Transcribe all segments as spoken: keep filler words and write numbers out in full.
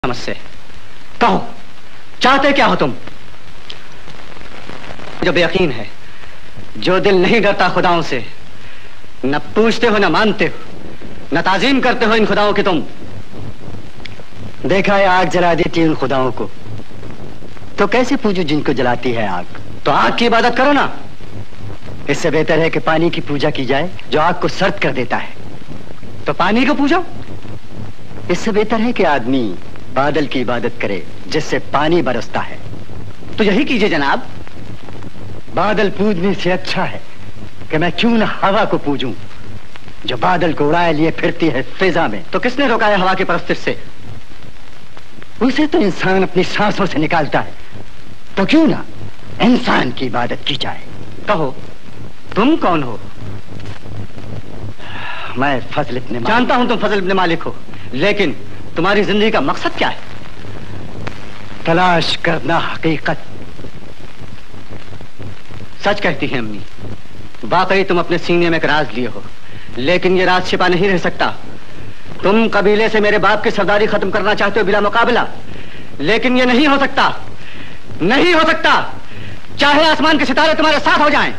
मुझसे कहो, चाहते क्या हो तुम? जो बेयकीन है, जो दिल नहीं डरता खुदाओं से, न पूछते हो न मानते हो, न ताजीम करते हो इन खुदाओं की तुम। देखा है आग जला देती है उन खुदाओं को, तो कैसे पूजो जिनको जलाती है आग? तो आग की इबादत करो ना। इससे बेहतर है कि पानी की पूजा की जाए जो आग को सर्द कर देता है। तो पानी को पूजो। इससे बेहतर है कि आदमी बादल की इबादत करे जिससे पानी बरसता है। तो यही कीजिए जनाब। बादल पूजने से अच्छा है कि मैं क्यों न हवा को पूजूं जो बादल को उड़ाए लिए फिरती है फिजा में। तो किसने रोका है हवा की परस्तिश से? उसे तो इंसान अपनी सांसों से निकालता है, तो क्यों ना इंसान की इबादत की जाए। कहो, तुम कौन हो? मैं फजल इब्न मालिक। जानता हूं तुम फजल इब्न मालिक हो, लेकिन तुम्हारी जिंदगी का मकसद क्या है? तलाश करना हकीकत। सच कहती है अम्मी, वाकई तुम अपने सीने में एक राज लिए हो, लेकिन ये राज छिपा नहीं रह सकता। तुम कबीले से मेरे बाप की सरदारी खत्म करना चाहते हो बिला मुकाबला, लेकिन ये नहीं हो सकता, नहीं हो सकता, चाहे आसमान के सितारे तुम्हारे साथ हो जाएं।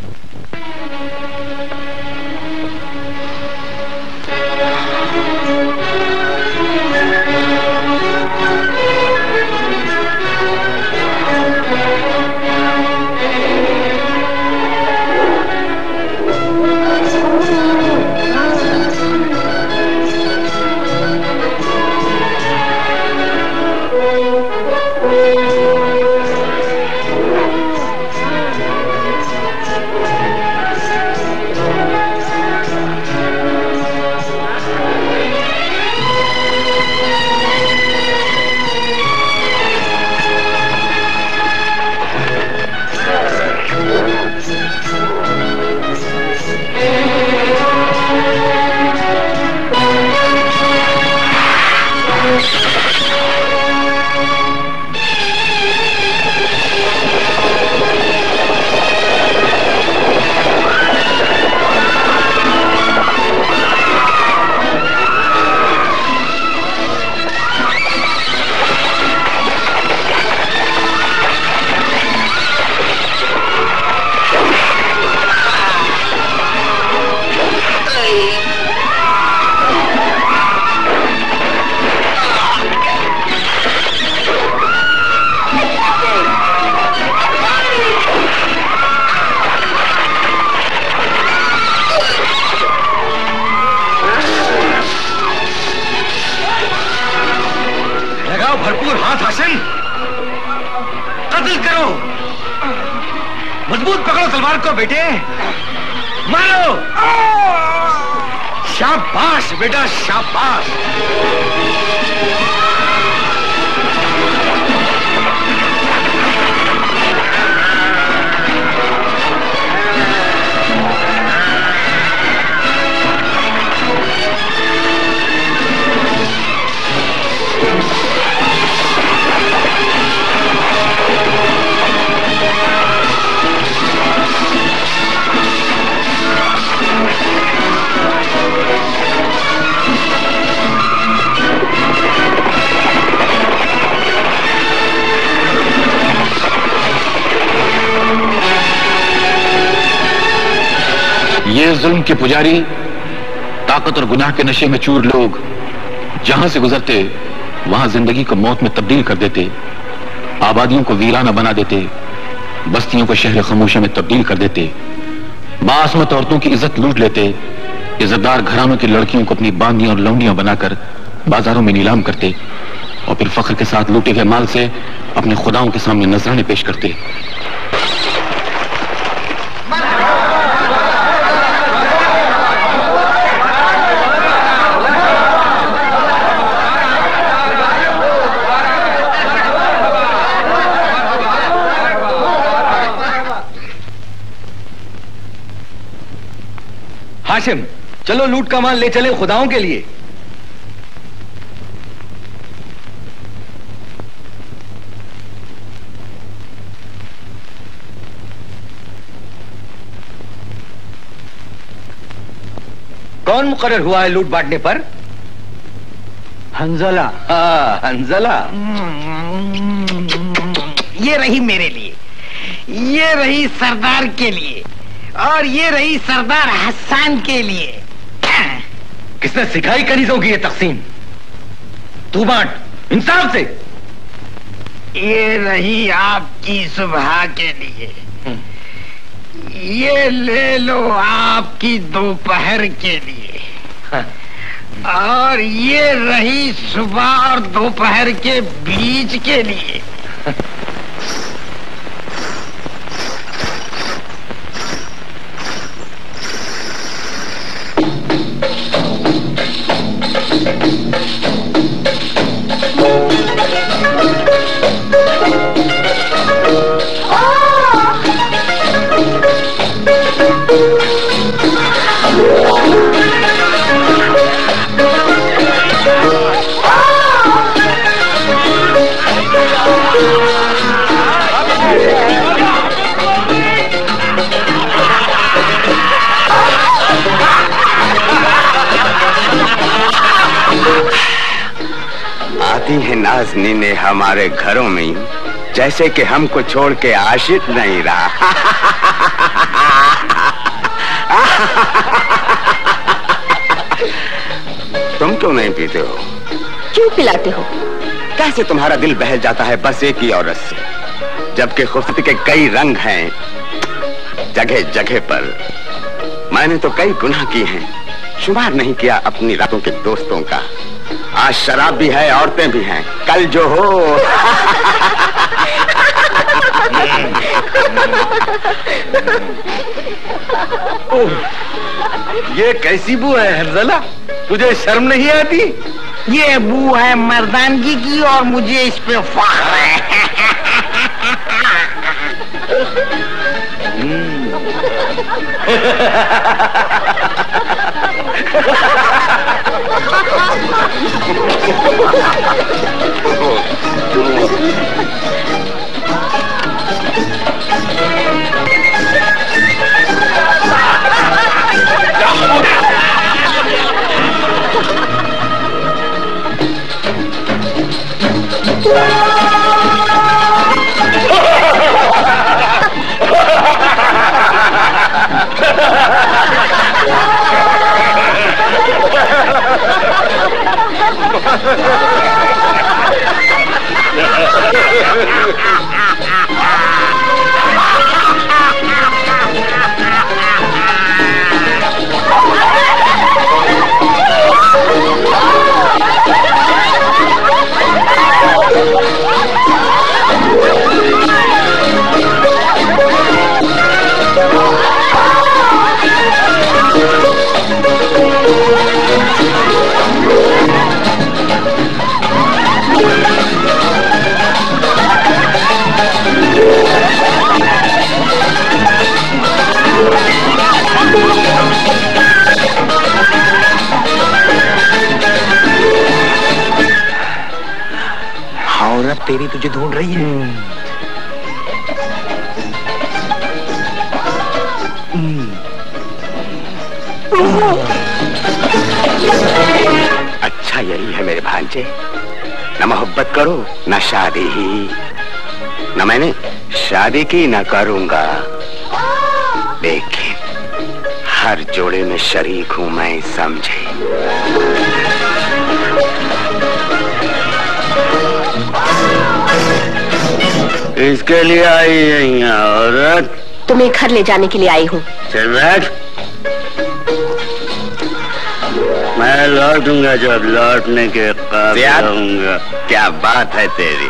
भरपूर हाथ हाशिम, कत्ल करो, मजबूत पकड़ो तलवार को बेटे, मारो। शाबाश बेटा, शाबाश। ये जुल्म के पुजारी, ताकत और गुनाह के नशे में चूर लोग जहां से गुजरते वहां जिंदगी को मौत में तब्दील कर देते, आबादियों को वीराना बना देते, बस्तियों को शहर खामोशी में तब्दील कर देते, बासमत औरतों की इज्जत लूट लेते, इज्जतदार घरानों की लड़कियों को अपनी बांदियां और लौंडियां बनाकर बाजारों में नीलाम करते और फिर फख्र के साथ लूटे गए माल से अपने खुदाओं के सामने नजराने पेश करते। हाशिम, चलो लूट का माल ले चले खुदाओं के लिए। कौन मुकर्रर हुआ है लूट बांटने पर? हंजला। हाँ, हंजला। ये रही मेरे लिए, ये रही सरदार के लिए, और ये रही सरदार हसन के लिए। किसने सिखाई कनीजों की ये तकसीम? तू बांट इंसाफ से। ये रही आपकी सुबह के लिए, ये ले लो आपकी दोपहर के लिए, और ये रही सुबह और दोपहर के बीच के लिए। आती है नाज़नीने हमारे घरों में, जैसे कि हमको छोड़ के आशिक नहीं रहा। तुम क्यों नहीं पीते हो? क्यों पिलाते हो? कैसे तुम्हारा दिल बहल जाता है बस एक ही औरत से, जबकि खूबसूरती के कई रंग हैं जगह जगह पर। मैंने तो कई गुनाह किए हैं, शुमार नहीं किया अपनी रातों के दोस्तों का। आज शराब भी है, औरतें भी हैं, कल जो हो। ये कैसी बू है हंजला? तुझे शर्म नहीं आती? ये बू है मर्दानगी की, और मुझे इस पे फख्र है। औरत तेरी तुझे ढूंढ रही है। अच्छा यही है मेरे भांजे, न मोहब्बत करो न शादी ही। न मैंने शादी की न करूंगा, लेकिन हर जोड़े में शरीक हूं मैं, समझे? इसके लिए आई है यहाँ औरत? तुम्हें घर ले जाने के लिए आई हूँ। चल बैठ, मैं लौटूंगा जब लौटने के काबिल होऊंगा। क्या बात है तेरी।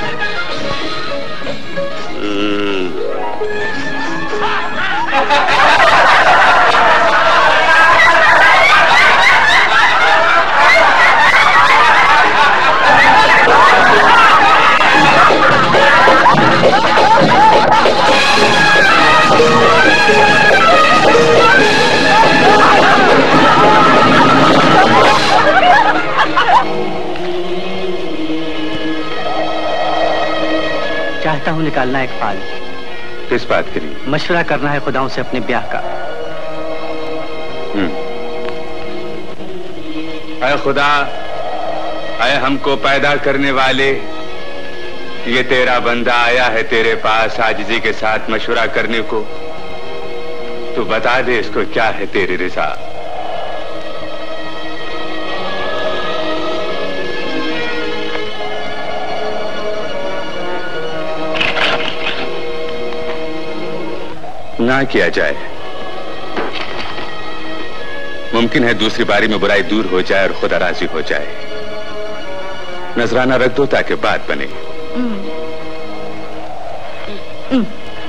चाहता हूँ निकालना एक फाल। किस बात के लिए? मशवरा करना है खुदाओं से अपने ब्याह का। ऐ खुदा, अय हमको पैदा करने वाले, ये तेरा बंदा आया है तेरे पास आजिज़ी के साथ मशवरा करने को। तू बता दे इसको क्या है तेरी रिज़ा। ना किया जाए। मुमकिन है दूसरी बारी में बुराई दूर हो जाए और खुदा राजी हो जाए। नजराना रख दो ताकि बात बने। हम्म। हम्म।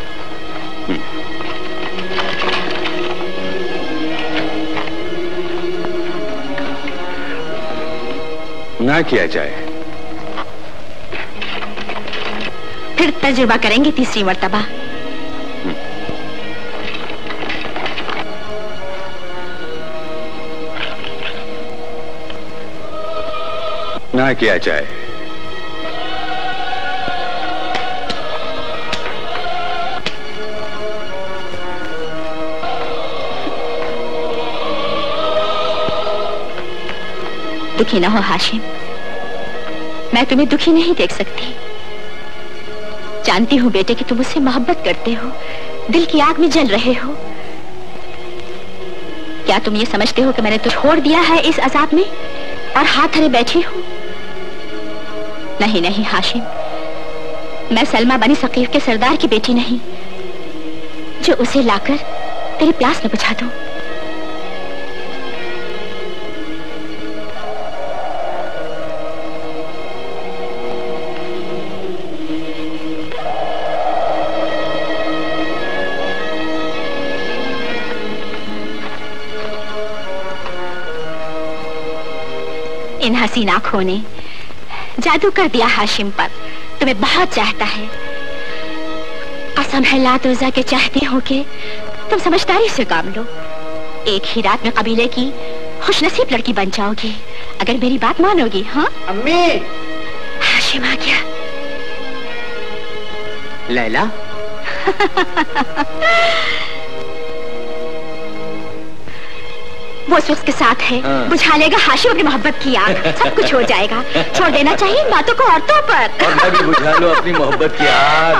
ना किया जाए। फिर तजुर्बा करेंगे तीसरी मर्तबा। ना किया जाए। दुखी ना हो हाशिम, मैं तुम्हें दुखी नहीं देख सकती। जानती हूँ बेटे कि तुम मुझसे मोहब्बत करते हो, दिल की आग में जल रहे हो। क्या तुम ये समझते हो कि मैंने तुझे छोड़ दिया है इस अजाब में और हाथ धरे बैठी हूँ? नहीं नहीं हाशिम, मैं सलमा बनी सकीफ के सरदार की बेटी नहीं जो उसे लाकर तेरी प्यास न बुझा दूं। इन हसीन आंखों ने जादू कर दिया हाशिम पर। तुम्हें बहुत चाहता है। कसम है लात उज़्ज़ा के चाहती हो कि तुम समझदारी से काम लो। एक ही रात में कबीले की खुशनसीब लड़की बन जाओगी अगर मेरी बात मानोगी। हाँ अम्मी। हाशिम आ गया। लैला। वो उस के साथ है, बुझा लेगा हाशिम अपनी मोहब्बत की आग, सब कुछ हो जाएगा। छोड़ देना चाहिए बातों को औरतों पर। और मैं भी बुझा लो अपनी मोहब्बत की आग।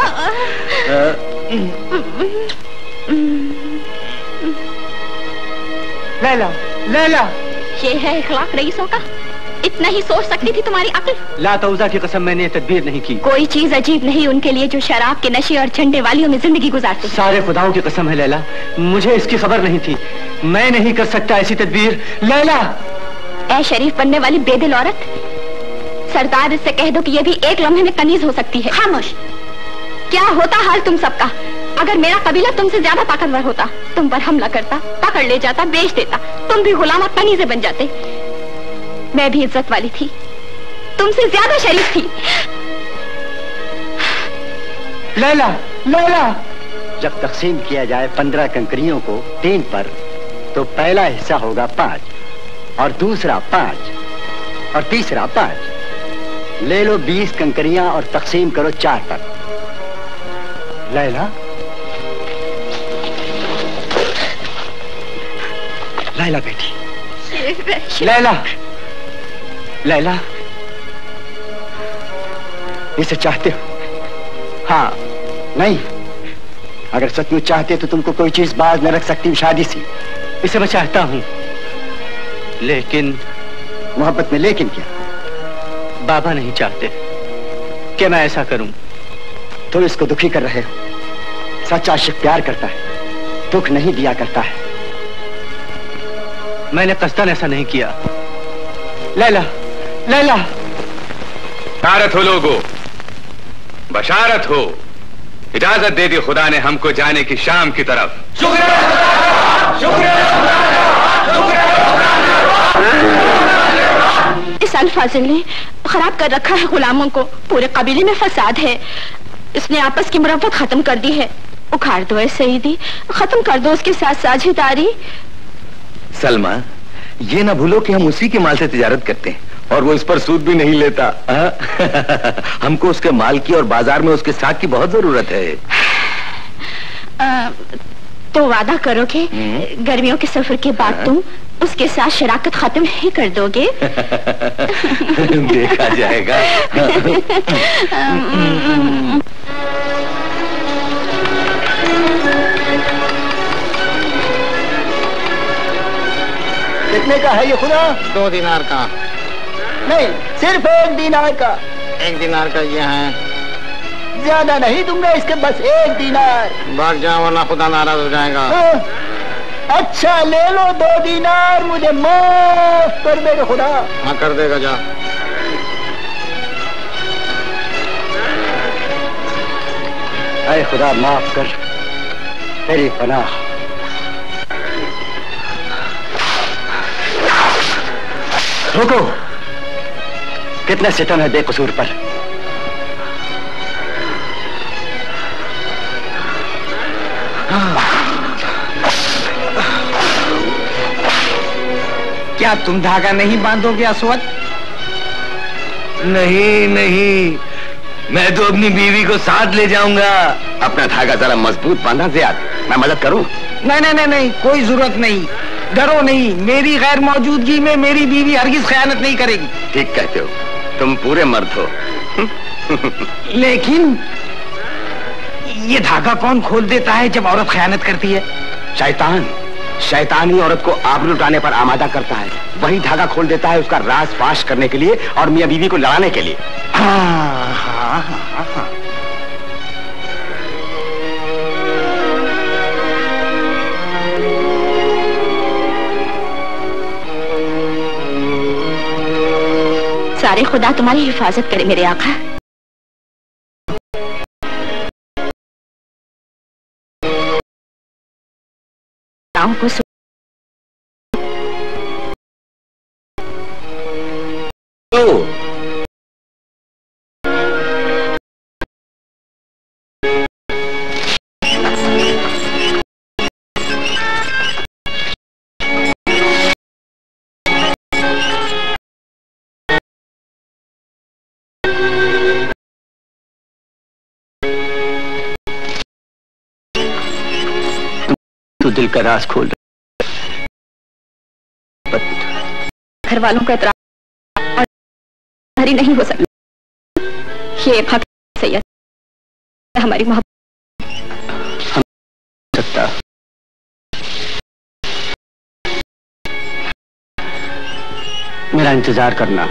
लैला, लैला। ये है इखलाक रईसों का। इतना ही सोच सकती थी तुम्हारी अक्ल। लात उज़्ज़ा की कसम मैंने तदबीर नहीं की। कोई चीज अजीब नहीं उनके लिए जो शराब के नशे और झंडे वालियों में जिंदगी गुजारते। सारे खुदाओं की कसम है लैला, मुझे इसकी खबर नहीं थी। मैं नहीं कर सकता ऐसी तदबीर। लैला। ऐ शरीफ बनने वाली बेदिल औरत, सरदार इससे कह दो कि ये भी एक लम्हे में कनीज हो सकती है। खामोश। क्या होता हाल तुम सबका अगर मेरा कबीला तुमसे ज्यादा ताकतवर होता? तुम पर हमला करता, पकड़ ले जाता, बेच देता, तुम भी गुलाम और कनीजे बन जाते। मैं भी इज्जत वाली थी, तुमसे ज्यादा शरीफ थी। लैला, लैला। जब तकसीम किया जाए पंद्रह कंकरियों को तीन पर, तो पहला हिस्सा होगा पांच और दूसरा पांच और तीसरा पांच। ले लो बीस कंकरियां और तकसीम करो चार पर। लैला, लैला बेटी, लैला, लैला, इसे चाहते हो? हाँ, नहीं, अगर सचमुच चाहते तो तुमको कोई चीज बाज न रख सकती शादी से। इसे मैं चाहता हूं, लेकिन मोहब्बत में लेकिन क्या? बाबा नहीं चाहते कि मैं ऐसा करूं। तुम इसको दुखी कर रहे हो। सच्चा आशिक प्यार करता है, दुख नहीं दिया करता है। मैंने कस्दन ऐसा नहीं किया। लैला, लैला। बशारत हो लोगो, बशारत हो। इजाजत दे दी खुदा ने हमको जाने की शाम की तरफ। शुक्रिया, शुक्रिया, इस अल्फाजिल ने खराब कर रखा है गुलामों को। पूरे कबीले में फसाद है। इसने आपस की मुरव्वत खत्म कर दी है। उखाड़ दो ऐसे ही दी, खत्म कर दो उसके साथ साझेदारी। सलमा, ये ना भूलो कि हम उसी के माल से तिजारत करते हैं और वो इस पर सूद भी नहीं लेता। हमको उसके माल की और बाजार में उसके साथ की बहुत जरूरत है। आ, तो वादा करोगे गर्मियों के सफर के बाद तुम उसके साथ शराकत खत्म ही कर दोगे? देखा जाएगा। कितने का है ये खुदा? दो दिनार का। नहीं, सिर्फ एक दिनार का। एक दिनार का ये है। ज्यादा नहीं दूंगा इसके, बस एक दिनार। भाग जाओ वरना खुदा नाराज हो जाएगा। हाँ। अच्छा ले लो दो दिनार, मुझे माफ कर देगा खुदा। हाँ कर देगा, जा। अरे खुदा माफ कर, तेरी पनाह। रुको, कितने सितम है बेकसूर पर। क्या तुम धागा नहीं बांधोगे अस्वद? नहीं नहीं, मैं तो अपनी बीवी को साथ ले जाऊंगा। अपना धागा जरा मजबूत बांधा ज़ियाद, मैं मदद करूं? नहीं नहीं नहीं नहीं, कोई जरूरत नहीं। डरो नहीं, मेरी गैर मौजूदगी में मेरी बीवी हरगिज खयानत नहीं करेगी। ठीक कहते हो, तुम पूरे मर्द हो। लेकिन ये धागा कौन खोल देता है जब औरत खयानत करती है? शैतान। शैतानी औरत को आबरू लुटाने पर आमादा करता है, वही धागा खोल देता है उसका राज फाश करने के लिए और मियां बीवी को लड़ाने के लिए। हाँ, हाँ, हाँ, हाँ। सारे खुदा तुम्हारी हिफाजत करे मेरे आका। को तो तू दिल का राज खोल। घर वालों का इतराज नहीं हो सकता। ये भक्त सैयद हमारी मोहब्बत हम सकता। मेरा इंतजार करना।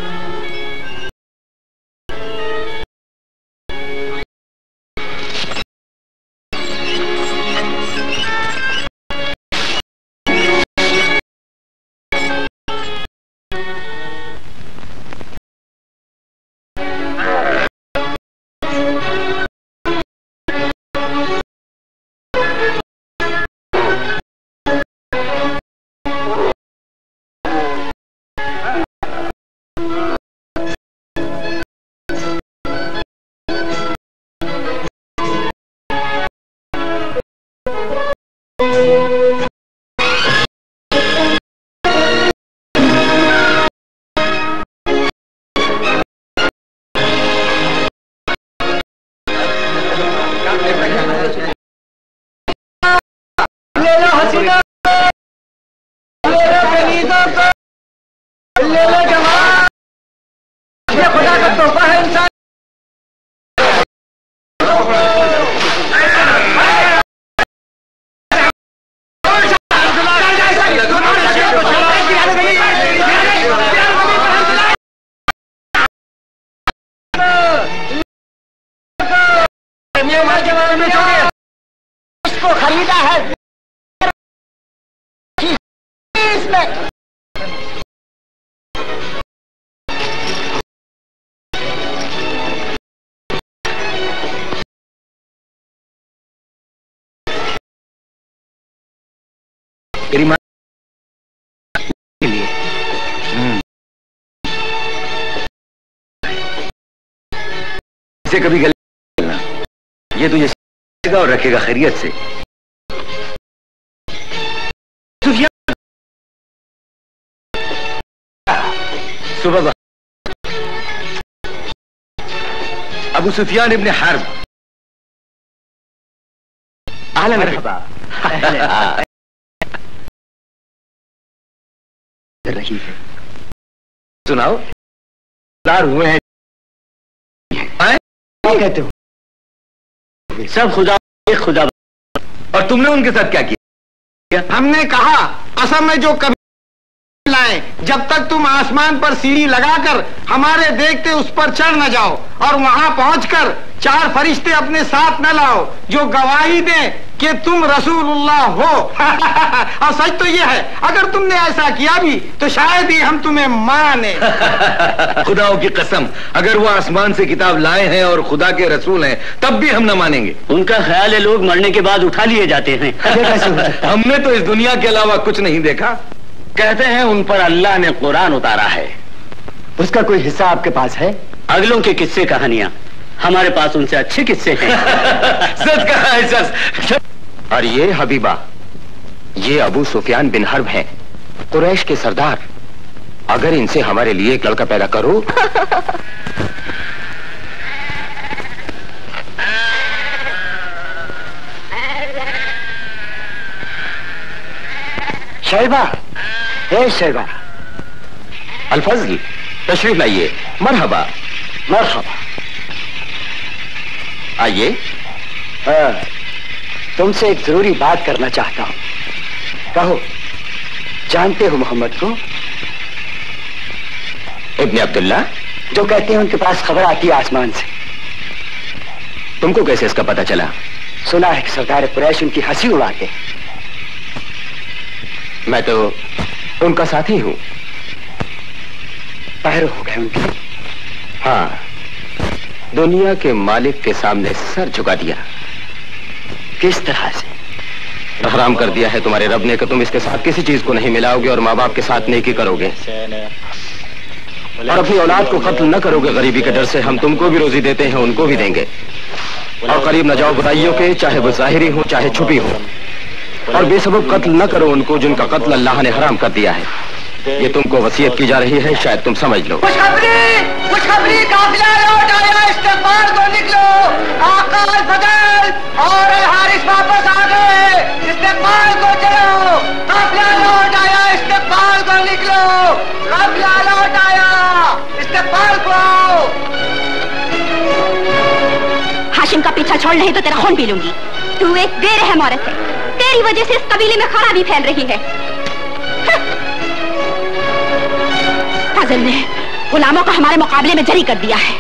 इसको खरीदा है इसमें। तेरी माँ के लिए इसे कभी गले मिलना, ये तुझे सीखेगा और रखेगा खैरियत से। सुबह अबू सुफियान इब्न हर्ब। अहलन मरहबा। रही है। सुनाओ, हुए हैं। क्या कहते हो? सब खुदा खुदा। और तुमने उनके साथ क्या किया? हमने कहा असम में जो कभी लाए, जब तक तुम आसमान पर सीढ़ी लगाकर हमारे देखते उस पर चढ़ न जाओ और वहां पहुंचकर चार फरिश्ते अपने साथ न लाओ जो गवाही दें कि तुम रसूलुल्लाह हो। और सच तो यह है, अगर तुमने ऐसा किया भी तो शायद ही हम तुम्हें माने। खुदाओं की कसम, अगर वो आसमान से किताब लाए हैं और खुदा के रसूल हैं, तब भी हम न मानेंगे। उनका ख्याल है लोग मरने के बाद उठा लिए जाते हैं। हमने तो इस दुनिया के अलावा कुछ नहीं देखा। कहते हैं उन पर अल्लाह ने कुरान उतारा है। उसका कोई हिस्सा आपके पास है? अगलों के किस्से कहानियां, हमारे पास उनसे अच्छे किस्से हैं। सच कहा है, सच। और ये हबीबा, ये अबू सुफियान बिन हर्ब हैं, कुरैश के सरदार। अगर इनसे हमारे लिए एक लड़का पैदा करो। शैबा, ए शैबा। अल-फज़ल, तशरीफ लाइए। मरहबा। मरहबा। आइए। हाँ, तुमसे एक जरूरी बात करना चाहता हूं। कहो, जानते हो मोहम्मद को? इब्ने अब्दुल्ला, जो कहते हैं उनके पास खबर आती है आसमान से। तुमको कैसे इसका पता चला? सुना है कि सरदार कुरैश उनकी हंसी उड़ाते हैं। मैं तो उनका साथी हूं। पैर हो गए उनके? हाँ, दुनिया के मालिक के सामने सर झुका दिया। किस तरह से? हराम कर दिया है तुम्हारे रब ने कि तुम इसके साथ किसी चीज को नहीं मिलाओगे और माँ बाप के साथ नेकी करोगे और अपनी औलाद को कत्ल न करोगे। गरीबी के डर से हम तुमको भी रोजी देते हैं, उनको भी देंगे। और करीब न जाओ बुराइयों के, चाहे वो जाहिरी हो चाहे छुपी हो। और बेसबब कत्ल न करो उनको जिनका कत्ल अल्लाह ने हराम कर दिया है। ये तुमको वसीयत की जा रही है, शायद तुम समझ लो। खुशखबरी, खुशखबरी, काफिला लौट आया, इस्तकबाल को निकलो। आकाश बदल और हारिस वापस आ गए, इस्तकबाल को चलो। काफिला लौट आया, इस्तकबाल को निकलो। काफिला लौट आया, इस्तकबाल को। हाशिम का पीछा छोड़ नहीं तो तेरा खून पी लूंगी। तू एक बेरहम औरत है, तेरी वजह से इस कबीले में खराबी फैल रही है। फजल ने गुलामों को हमारे मुकाबले में जरी कर दिया है।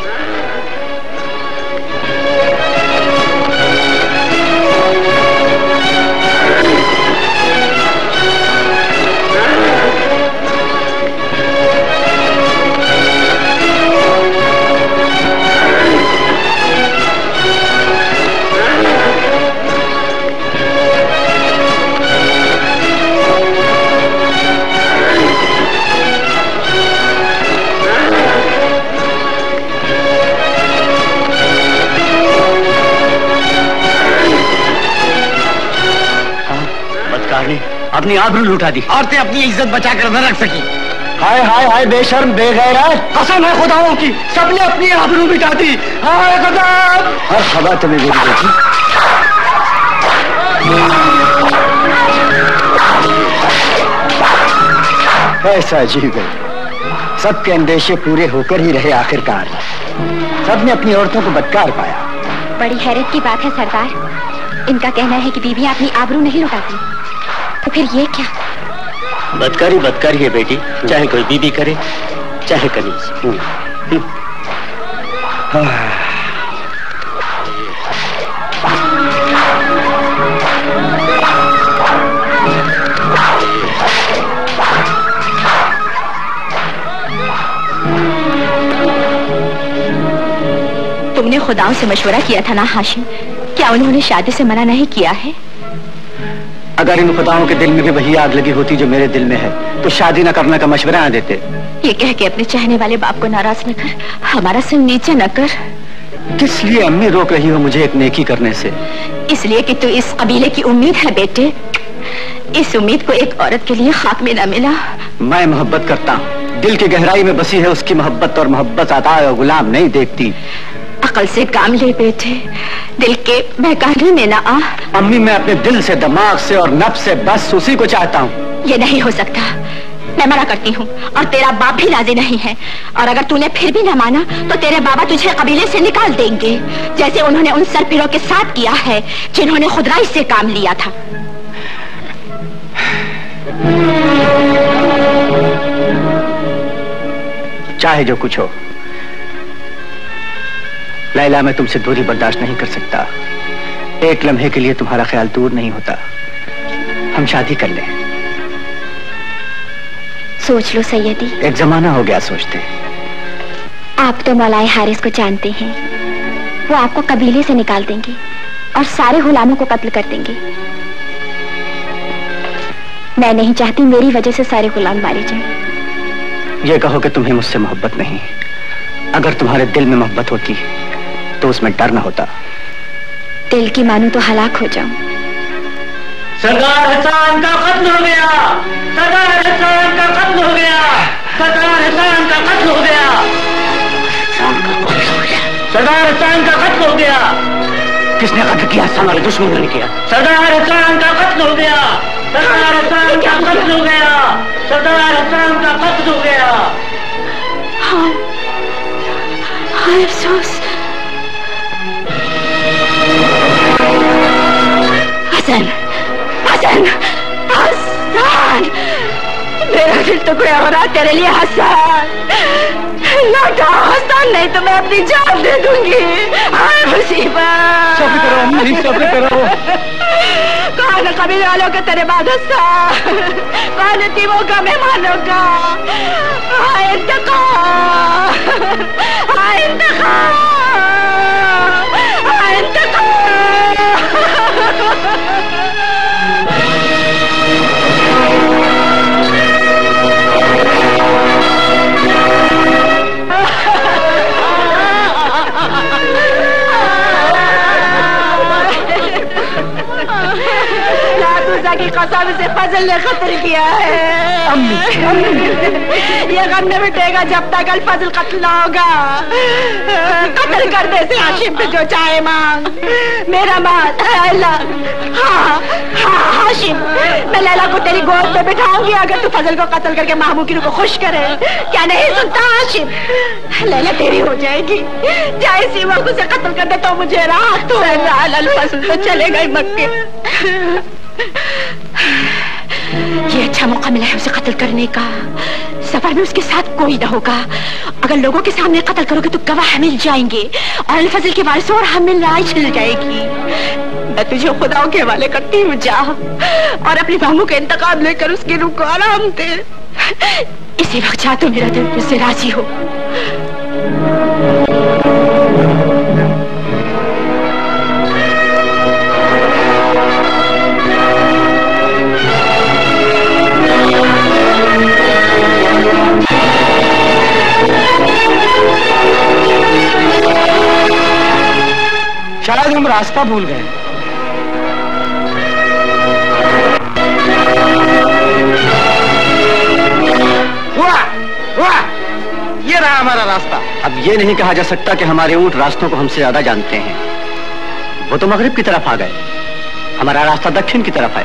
अपनी आबरू लुटा दी। औरतें अपनी इज्जत बचाकर न रख सकी। हाय हाय हाय, बेशर्म बेगैरत। कसम है खुदाओं की, सबने अपनी आबरू मिटा दी। हाय खुदा। और खबर तुम्हें मेरी बेटी। ऐसा अजीब है, सबके अंदेशे पूरे होकर ही रहे आखिरकार। सबने अपनी औरतों को बदकार पाया। बड़ी हैरत की बात है सरदार, इनका कहना है कि बीवियां अपनी आबरू नहीं लुटाती, तो फिर ये क्या? बदकारी बदकारी है बेटी, चाहे कोई बीबी करे चाहे कनीज। तुमने खुदाओं से मशवरा किया था ना हाशिम, क्या उन्होंने शादी से मना नहीं किया है? अगर इन खुदाओं के दिल में भी वही आग लगी होती जो मेरे दिल में है, तो शादी न करने का मशवरा न देते। ये कह के अपने चाहने वाले बाप को नाराज न कर, हमारा सिर नीचे न कर। किस लिए अम्मी रोक रही हो मुझे एक नेकी करने से? इसलिए कि तू इस कबीले की उम्मीद है बेटे। इस उम्मीद को एक औरत के लिए खाक में न मिला। मैं मोहब्बत करता हूँ, दिल की गहराई में बसी है उसकी मोहब्बत, और मोहब्बत आता और गुलाम नहीं देखती। अकल से काम ले बेटे, दिल के बहकाने में ना आ। अम्मी मैं अपने दिल से, दिमाग से और नफ्स से बस उसी को चाहता हूँ। ये नहीं हो सकता, मैं मना करती हूँ और तेरा बाप भी राजी नहीं है। और अगर तूने फिर भी न माना तो तेरे बाबा तुझे कबीले से निकाल देंगे, जैसे उन्होंने उन सरफिरों के साथ किया है जिन्होंने खुदराई से काम लिया था। चाहे जो कुछ हो लैला, मैं तुमसे दूरी बर्दाश्त नहीं कर सकता। एक लम्हे के लिए तुम्हारा ख्याल दूर नहीं होता। हम शादी कर लें। सोच लो सैयदी। एक जमाना हो गया सोचते। आप तो मौलाए हारिस को जानते हैं, वो आपको कबीले से निकाल देंगे और सारे गुलामों को कत्ल कर देंगे। मैं नहीं चाहती मेरी वजह से सारे गुलाम मारे जाएं। ये कहो कि तुम्हें मुझसे मोहब्बत नहीं। अगर तुम्हारे दिल में मोहब्बत होती तो उसमें डर न होता। दिल की मानू तो हलाक हो जाऊं। सरदार हसन का कत्ल हो गया, सरदार हसन का कत्ल हो गया, सरदार हसन का कत्ल हो गया, सरदार हसन का कत्ल हो गया। किसने कत्ल किया? हमारे दुश्मन ने किया। सरदार हसन का कत्ल हो गया, सरदार हसन का कत्ल हो गया, सरदार हसन का कत्ल हो गया। हाँ, हाँ अफसोस। हसन, हसन, हसन, मेरा दिल टुकड़े हो रहा तेरे लिए हसन। लौटा हसन, नहीं तो मैं अपनी जान दे दूंगी। हाय मुसीबत। सब्र करो अम्मी, सब्र करो। कौन है कबीले वालों का तेरे बाद हसन? कौन है तीमों का मेहमानों का? हाय इंतकाम, हाय इंतकाम, हाय इंतकाम। की कसम से फजल ने कत्ल किया है। अम्मी, अम्मी। ये गम न मिटेगा जब तक अल फजल कत्ल ना होगा। कत्ल कर दे से हाशिम पे जो चाहे मांग। मेरा माल अल्लाह। हाँ, हाँ हाशिम, मैं लैला को तेरी गोद में बिठाऊंगी अगर तू फजल को कत्ल करके महमूद की रूह को खुश करे। क्या नहीं सुनता हाशिम? लैला तेरी हो जाएगी। चाहे इसी वक्त उसे कत्ल कर दे तो मुझे राहत हो। अल फजल तो चले गए मक्के। ये अच्छा मौका मिला है उसे कत्ल करने का। सफर में उसके साथ कोई न होगा। अगर लोगों के सामने कत्ल करोगे तो गवाह मिल जाएंगे और अल-फजल के वारिस और हमें लड़ाई छिड़ जाएगी। मैं तुझे खुदाओं के हवाले करती हूँ, जा और अपनी मामू का इंतकाम लेकर उसकी रूह को आराम दे। इसी वक्त जा तो मेरा दिल तुझसे राजी हो। शायद हम रास्ता भूल गए। हुआ, हुआ, ये रहा हमारा रास्ता। अब ये नहीं कहा जा सकता कि हमारे ऊंट रास्तों को हमसे ज्यादा जानते हैं। वो तो मगरिब की तरफ आ गए, हमारा रास्ता दक्षिण की तरफ है।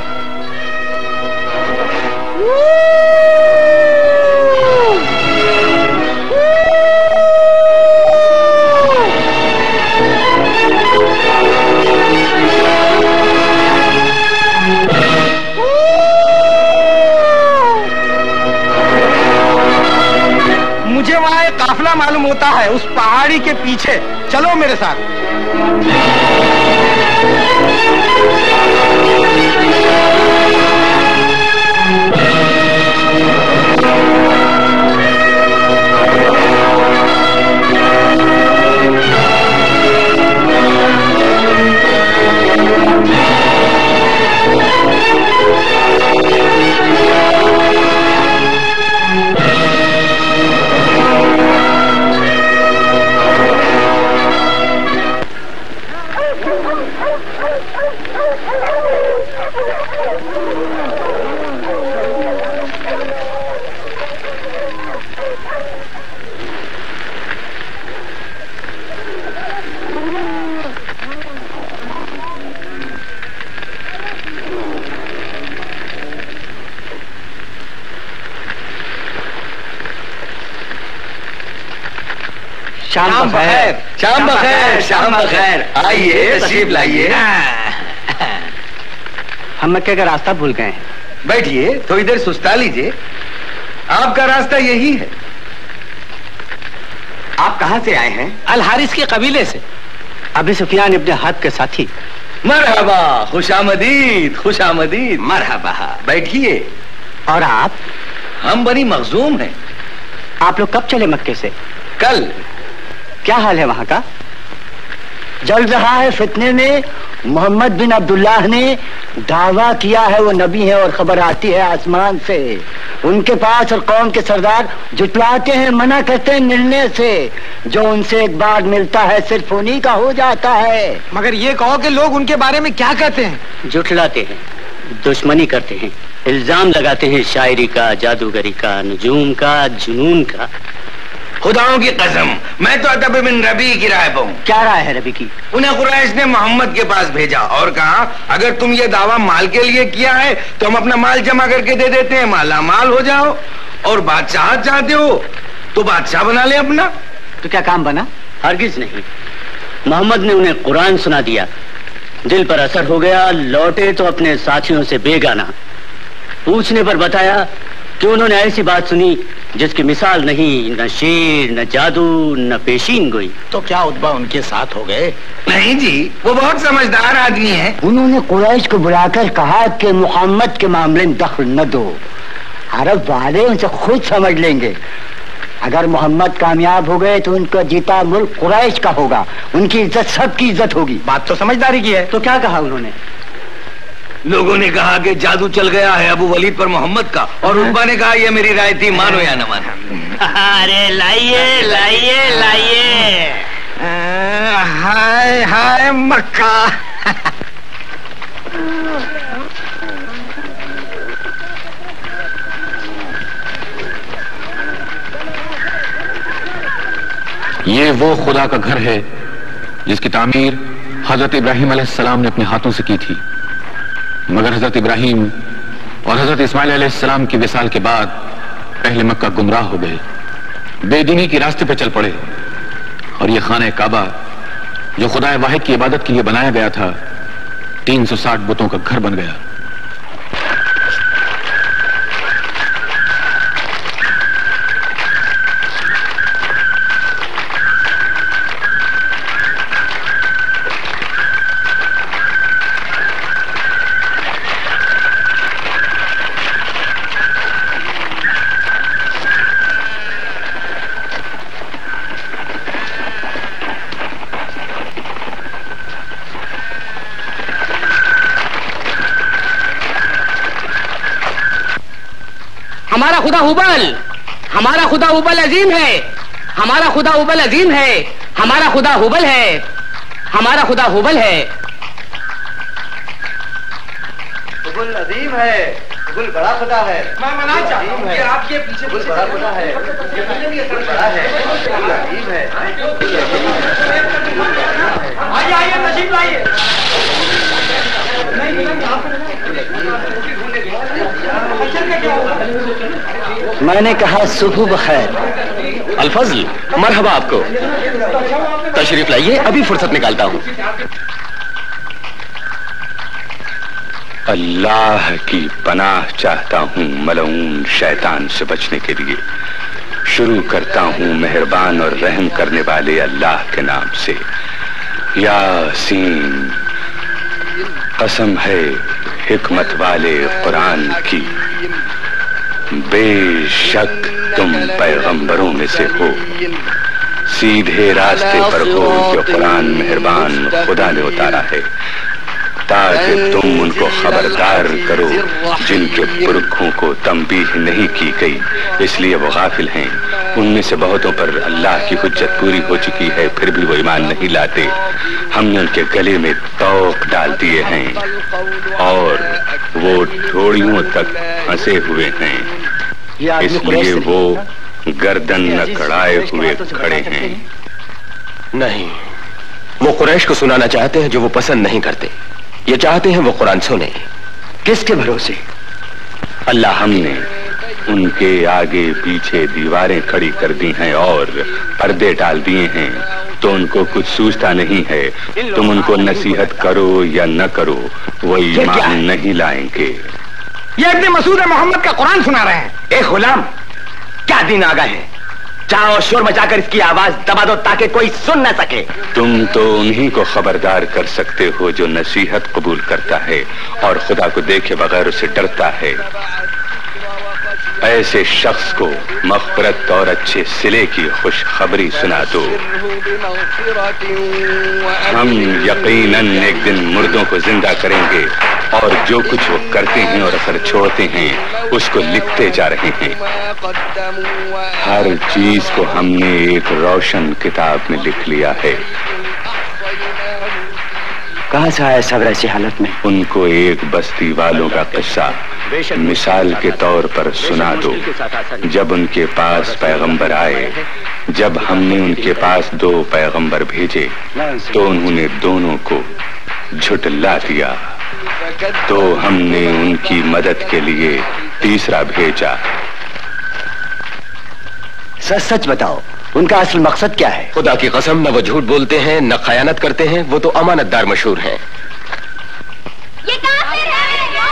मुझे वहाँ एक काफिला मालूम होता है उस पहाड़ी के पीछे। चलो मेरे साथ। शाम बखैर, शाम बखैर, शाम बखैर। आइए, तशरीफ लाइए। हम मक्के का रास्ता भूल गए हैं। बैठिए, थोड़ी देर सुस्ता लीजिए। आपका रास्ता यही है। आप कहां से आए हैं? अल हारिस के कबीले से, अबी सुफियान इब्ने हर्ब के साथी। मरहबा, खुशामदीद, खुशामदीद। मरहबा, बैठिए। और आप? हम बनी मखजूम हैं। आप लोग कब चले मक्के से? कल। क्या हाल है वहां का? जल रहा है फितने में। मोहम्मद बिन अब्दुल्लाह ने दावा किया है वो नबी है और खबर आती है आसमान से। उनके पास और कौम के सरदार जुटलाते हैं, मना करते हैं मिलने से। जो उनसे एक बार मिलता है सिर्फ उन्हीं का हो जाता है। मगर ये कहो कि लोग उनके बारे में क्या कहते हैं? जुटलाते हैं, दुश्मनी करते हैं, इल्जाम लगाते हैं शायरी का, जादूगरी का, नजूम का, जुनून का। खुदाओं की कसम, मैं तो अतब बिन रबी की राय पर हूँ। क्या राय है रबी की? उन्हें कुरैश ने मोहम्मद के पास भेजा और कहा, अगर तुम ये दावा माल के लिए किया है तो हम अपना माल जमा करके दे देते हैं, माला माल हो जाओ। और बादशाह चाहते हो तो बादशाह बना ले अपना। तो क्या काम बना? हरगिज नहीं। मोहम्मद ने उन्हें कुरान सुना दिया, दिल पर असर हो गया, लौटे तो अपने साथियों से बेगाना। पूछने पर बताया कि उन्होंने ऐसी बात सुनी जिसकी मिसाल नहीं, न शेर, न जादू, न पेशीन गोई। तो क्या उतबा उनके साथ हो गए? नहीं जी, वो बहुत समझदार आदमी है। उन्होंने कुरैश को बुलाकर कहा कि मुहम्मद के मामले में दखल न दो, अरब वाले उनसे खुद समझ लेंगे। अगर मोहम्मद कामयाब हो गए तो उनका जीता मुल्क कुरैश का होगा, उनकी इज्जत सबकी इज्जत होगी। बात तो समझदारी की है। तो क्या कहा उन्होंने? लोगों ने कहा कि जादू चल गया है अबू वलीद पर मोहम्मद का, और उनबा ने कहा ये मेरी राय थी, मानो या न मानो। अरे लाइए लाइए लाइए। हाय हाय मक्का। ये वो खुदा का घर है जिसकी तामीर हजरत इब्राहिम अलैहिस्सलाम ने अपने हाथों से की थी। मगर हजरत इब्राहिम और हजरत इस्माइल अलैहिस्सलाम की विसाल के बाद पहले मक्का गुमराह हो गए, बेदीनी के रास्ते पर चल पड़े, और ये खाने काबा जो खुदा वाहिद की इबादत के लिए बनाया गया था, तीन सौ साठ बुतों का घर बन गया। हमारा खुदा हुबल, हमारा खुदा हुबल अजीम है, हमारा खुदा हुबल अजीम है, हमारा खुदा हुबल है, हमारा खुदा हुबल है। हुबल अजीम है, हुबल बड़ा खुदा है। मैं मना चाहता हूं कि आपके पीछे हुबल बड़ा खुदा है, हुबल बड़ा है, हुबल अजीम है। आइए आइए तशरीफ लाइए। मैंने कहा सुबह बखैर। अल्फज़ल, मरहबा आपको। तशरीफ लाइए, अभी फुर्सत निकालता हूँ। अल्लाह की पनाह चाहता हूँ मलऊन शैतान से बचने के लिए। शुरू करता हूँ मेहरबान और रहम करने वाले अल्लाह के नाम से। यासीन, कसम है हिकमत वाले कुरान की, बेशक तुम पैगंबरों में से हो, सीधे रास्ते पर हो जो कुरान मेहरबान खुदा ने उतारा है, ताकि तुम उनको खबरदार करो जिनके पुरखों को तंबीह नहीं की गई, इसलिए वो गाफिल हैं। उनमें से बहुतों पर अल्लाह की हुज्जत पूरी हो चुकी है, फिर भी वो ईमान नहीं लाते। हमने उनके गले में तौक डाल दिए हैं और वो ठोड़ियों तक फंसे हुए हैं, इसलिए वो गर्दन न कड़ाए हुए खड़े हैं। नहीं, वो कुरैश को सुनाना चाहते हैं जो वो पसंद नहीं करते। ये चाहते हैं वो कुरान सुने। किसके भरोसे? अल्लाह हमने उनके आगे पीछे दीवारें खड़ी कर दी हैं और पर्दे डाल दिए हैं, तो उनको कुछ सूझता नहीं है। तुम उनको नसीहत करो या न करो, वो ईमान नहीं लाएंगे। ये इब्ने मसूद मोहम्मद का कुरान सुना रहे हैं। ए गुलाम, क्या दिन आ गए हैं? जाओ शोर मचाकर इसकी आवाज दबा दो ताकि कोई सुन न सके। तुम तो उन्हीं को खबरदार कर सकते हो जो नसीहत कबूल करता है और खुदा को देखे बगैर उसे डरता है। ऐसे शख्स को मग़फ़िरत और अच्छे सिले की खुशखबरी सुना दो। हम यकीनन एक दिन मुर्दों को जिंदा करेंगे और जो कुछ वो करते हैं और असर छोड़ते हैं उसको लिखते जा रहे हैं। हर चीज को हमने एक रोशन किताब में लिख लिया है। कहाँ से आया सब ऐसी हालत में? उनको एक बस्ती वालों का किस्सा मिसाल के तौर पर सुना दो। जब उनके पास पैगंबर आए, जब हमने उनके पास दो पैगंबर भेजे तो उन्होंने दोनों को झुठला दिया, तो हमने उनकी मदद के लिए तीसरा भेजा। सच सच बताओ, उनका असल मकसद क्या है? खुदा की कसम, न वो झूठ बोलते हैं न खयानत करते हैं, वो तो अमानतदार मशहूर हैं। ये काफिर है,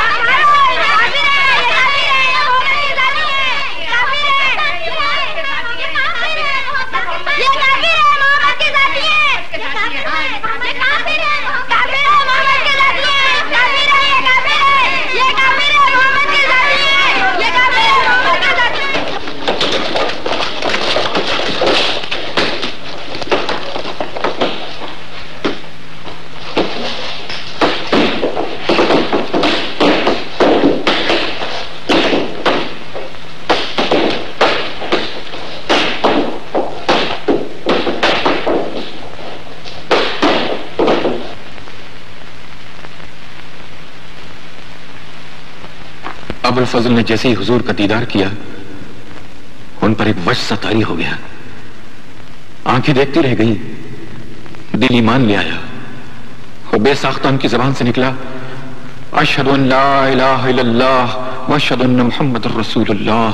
अबुल फजल ने जैसे ही हुजूर का दीदार किया, उन पर एक वश सा तारी हो गया। आंखें देखती रह गई, दिल ईमान ले आया। वो बेसाख्ता उनकी जबान से निकला, अशहदु अन ला इलाहा इल्लल्लाह व अशहदु अन्न मुहम्मदुर रसूलुल्लाह।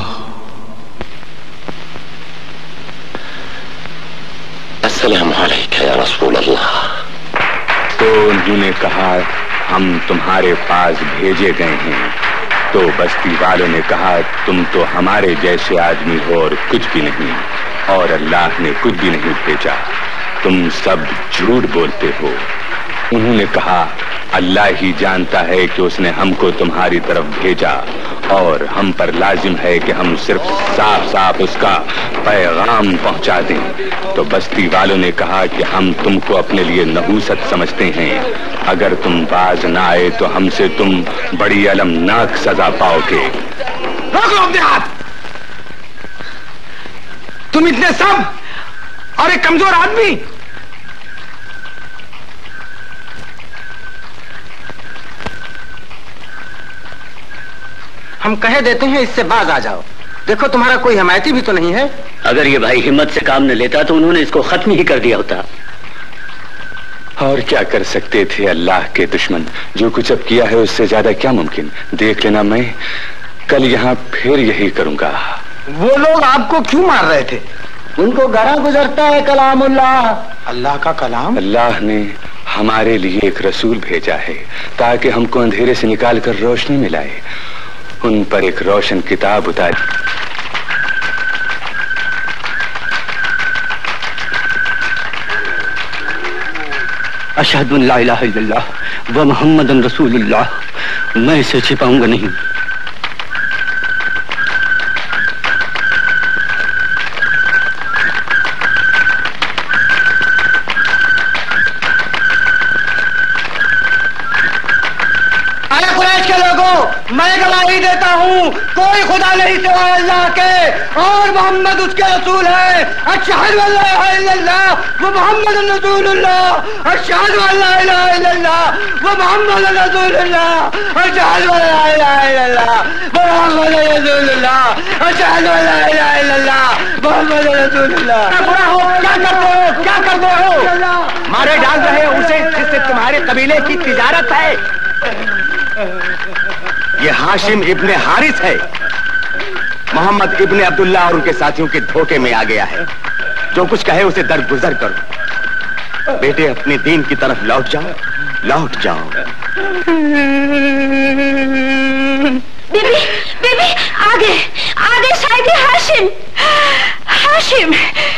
अस्सलामु अलैका या रसूलल्लाह। तो उन्होंने कहा, हम तुम्हारे पास भेजे गए हैं। तो बस्ती वालों ने कहा, तुम तो हमारे जैसे आदमी हो और कुछ भी नहीं, और अल्लाह ने कुछ भी नहीं भेजा, तुम सब झूठ बोलते हो। उन्होंने कहा, अल्लाह ही जानता है कि उसने हमको तुम्हारी तरफ भेजा और हम पर लाजिम है कि हम सिर्फ साफ साफ उसका पैगाम पहुंचा दें। तो बस्ती वालों ने कहा कि हम तुमको अपने लिए नहूसत समझते हैं, अगर तुम बाज ना आए तो हमसे तुम बड़ी अलमनाक सजा पाओगे। रोक लो अपने हाथ। तुम इतने सब और एक कमजोर आदमी, हम कहे देते हैं इससे बाज आ जाओ। देखो तुम्हारा कोई हमायती भी तो नहीं है। अगर ये भाई हिम्मत से काम न लेता तो उन्होंने इसको खत्म ही कर दिया होता। और क्या कर सकते थे अल्लाह के दुश्मन, जो कुछ अब किया है उससे ज्यादा क्या मुमकिन। देख लेना, मैं कल यहाँ फिर यही करूंगा। वो लोग आपको क्यों मार रहे थे? उनको गरा गुजरता है कलामुल्लाह। अल्लाह का कलाम? अल्लाह ने हमारे लिए एक रसूल भेजा है ताकि हमको अंधेरे से निकाल कर रोशनी में लाए। उन पर एक रोशन किताब उतारी। अशहदु अन ला इलाहा इल्लल्लाह व मुहम्मदुर रसूलुल्लाह। मैं इसे छिपाऊंगा नहीं। मैं गवाही देता हूँ, कोई खुदा नहीं सिवाय अल्लाह के और मोहम्मद उसके रसूल है। अशहदु अन ला इलाहा इल्लल्लाह व मुहम्मदुर रसूलुल्लाह। अशहदु अन ला इलाहा इल्लल्लाह व मुहम्मदुर रसूलुल्लाह। अशहदु अन ला इलाहा इल्लल्लाह व मुहम्मदुर रसूलुल्लाह। अशहदु अन ला इलाहा इल्लल्लाह व मुहम्मदुर रसूलुल्लाह। क्या करते हो? क्या करते हो? मारे डाल रहे हो उसे जिससे तुम्हारे कबीले की तिजारत है। ये हाशिम इब्ने हारिस है। मोहम्मद इब्ने अब्दुल्ला और उनके साथियों के धोखे में आ गया है। जो कुछ कहे उसे दरगुजर करो। बेटे अपने दीन की तरफ लौट जाओ, लौट जाओ। बीबी, बीबी, आगे, आगे साइड हाशिम, हाशिम।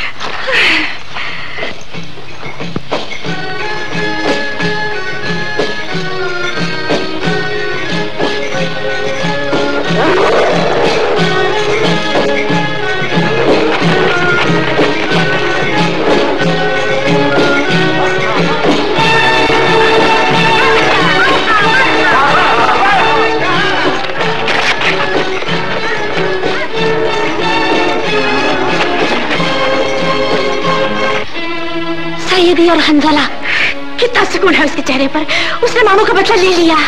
सैयदी और हंजला, कितना सुकून है उसके चेहरे पर। उसने मामू का बदला ले लिया।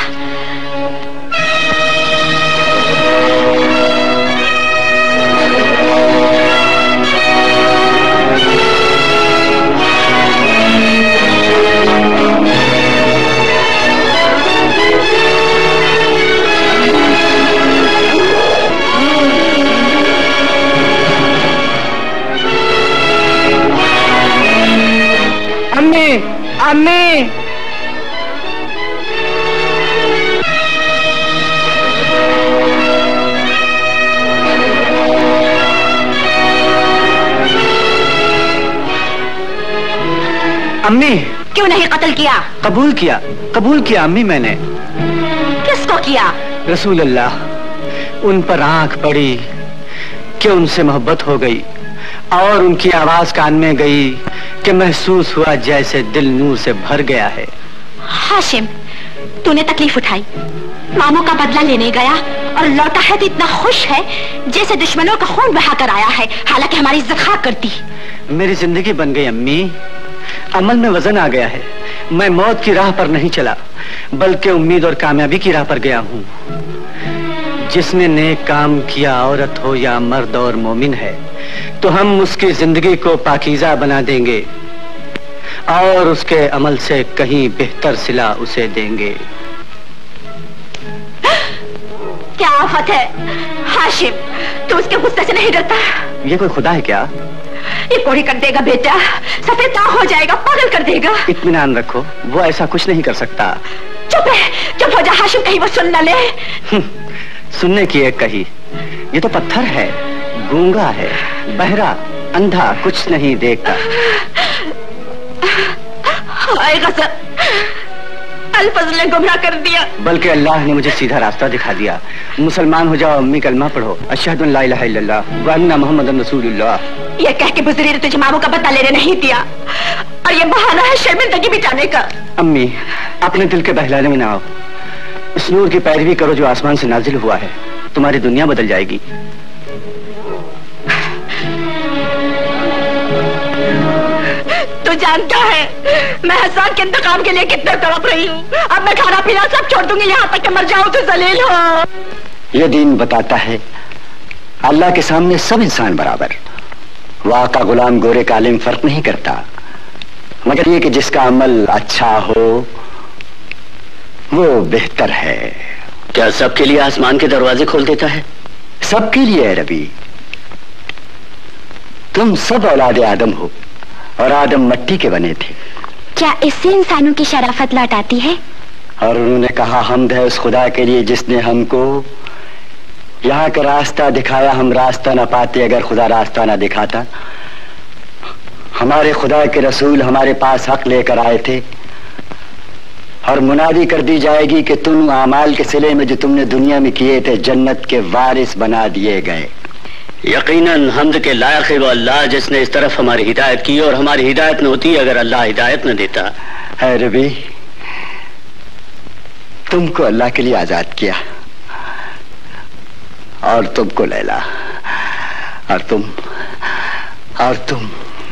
अम्मी, अम्मी, अम्मी। क्यों नहीं कत्ल किया? कबूल किया, कबूल किया अम्मी मैंने। किसको किया? रसूल अल्लाह। उन पर आंख पड़ी कि उनसे मोहब्बत हो गई और उनकी आवाज कान में गई कि महसूस हुआ जैसे दिल नूर से भर गया है। हाशिम, तूने तकलीफ उठाई, मामू का बदला लेने गया और लौटा है तो इतना खुश है जैसे दुश्मनों का खून बहा कर आया है, हालांकि हमारी इज्जत खाक करती। मेरी जिंदगी बन गई अम्मी, अमल में वजन आ गया है। मैं मौत की राह पर नहीं चला बल्कि उम्मीद और कामयाबी की राह पर गया हूँ। जिसने नेक काम किया, औरत हो या मर्द और मोमिन है, तो हम उसकी जिंदगी को पाकीज़ा बना देंगे और उसके अमल से कहीं बेहतर सिला उसे देंगे। क्या आफत है हाशिम, तू उसके गुस्से से नहीं डरता? ये कोई खुदा है क्या? ये कोड़ी कर देगा बेटा, सफेद हो जाएगा, पागल कर देगा। इत्मीनान रखो, वो ऐसा कुछ नहीं कर सकता। चुप है, चुप हो जा हाशिम, कहीं वो सुन न ले। सुनने की एक कही, ये तो पत्थर है, गूंगा है, बहरा, अंधा, कुछ नहीं देखता। हाय गजब, अल-फज़ल ने गुमराह कर दिया। बल्कि अल्लाह ने मुझे सीधा रास्ता दिखा दिया। मुसलमान हो जाओ अम्मी, कलमा पढ़ो, अशहदु अन ला इलाहा इल्लल्लाह व अन्ना मुहम्मदन रसूलुल्लाह। ये कह के बुजुर्ग ने तुझे मामू का बदला लेने नहीं दिया और ये बहाना है शर्मिंदगी मिटाने का। अम्मी, अपने दिल के बहलाने में ना आओ। इस नूर की पैरवी करो जो आसमान से नाजिल हुआ है, तुम्हारी दुनिया बदल जाएगी। तू जानता है मैं हसन के इंतकाम के लिए कितना तड़प रही हूँ। अब मैं खाना पीना सब छोड़ दूंगी यहाँ तक कि मर जाऊँ तो जलील हो। यह दीन बताता है अल्लाह के सामने सब इंसान बराबर। वाह का गुलाम गोरे का आलिम फर्क नहीं करता, मगर ये कि जिसका अमल अच्छा हो वो बेहतर है। क्या सबके लिए आसमान के दरवाजे खोल देता है? सबके लिए है रबी। तुम सब औलादे आदम हो और आदम मिट्टी के बने थे। क्या इससे इंसानों की शराफत लौट आती है? और उन्होंने कहा हम्द है उस खुदा के लिए जिसने हमको यहाँ का रास्ता दिखाया। हम रास्ता ना पाते अगर खुदा रास्ता ना दिखाता। हमारे खुदा के रसूल हमारे पास हक लेकर आए थे और मुनादी कर दी जाएगी कि तुम आमाल के सिले में जो तुमने दुनिया में किए थे जन्नत के वारिस बना दिए गए। यकीनन हम्द के लायक है वो अल्लाह जिसने इस तरफ हमारी हिदायत की, और हमारी हिदायत न होती अगर अल्लाह हिदायत न देता। है रबी, तुमको अल्लाह के लिए आजाद किया और तुमको लैला, और तुम और तुम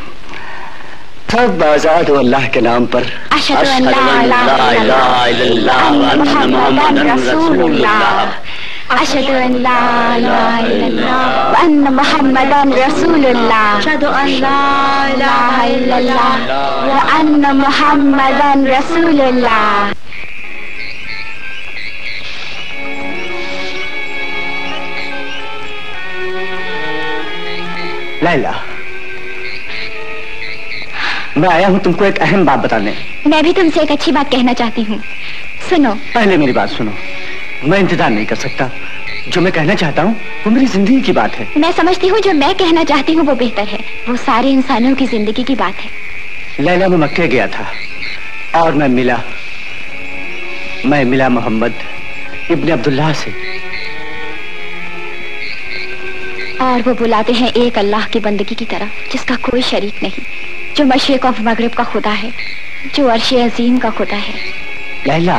सब आजाद हो अल्लाह के नाम पर। अशहदु अन ला इलाहा इल्लल्लाह व अन्ना मुहम्मदन रसूलुल्लाह। अशहदु अन ला इलाहा इल्लल्लाह व अन्ना मुहम्मदन रसूलुल्लाह। अशहदु अन ला इलाहा इल्लल्लाह व अन्ना मुहम्मदन रसूलुल्लाह। लैला, मैं आया हूं तुमको एक अहम बात बताने। मैं भी तुमसे एक अच्छी बात कहना चाहती हूँ, सुनो। पहले मेरी बात सुनो। मैं इंतजार नहीं कर सकता। जो मैं कहना चाहता हूँ वो मेरी जिंदगी की बात है। मैं समझती हूँ जो मैं कहना चाहती हूँ वो बेहतर है। वो सारे इंसानों की जिंदगी की बात है। लैला, मैं मक्के गया था और मैं मिला मैं मिला मोहम्मद इब्ने अब्दुल्लाह से। और वो बुलाते हैं एक अल्लाह की बंदगी की तरफ, जिसका कोई शरीक नहीं, जो मशरिक और मगरिब का खुदा है, जो अर्शे अजीम का खुदा है। लैला,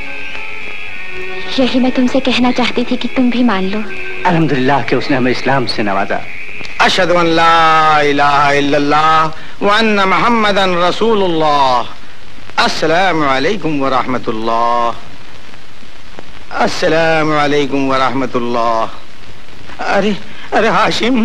यही मैं तुमसे कहना चाहती थी कि तुम भी मान लो। अल्हम्दुलिल्लाह कि उसने हमें इस्लाम से नवाजा। अशहदु अन ला इलाहा इल्लल्लाह व अन्ना मुहम्मदन रसूलुल्लाह। अस्सलामु अलैकुम व रहमतुल्लाह। अस्सलामु अलैकुम व रहमतुल्लाह। अरे अरे हाशिम,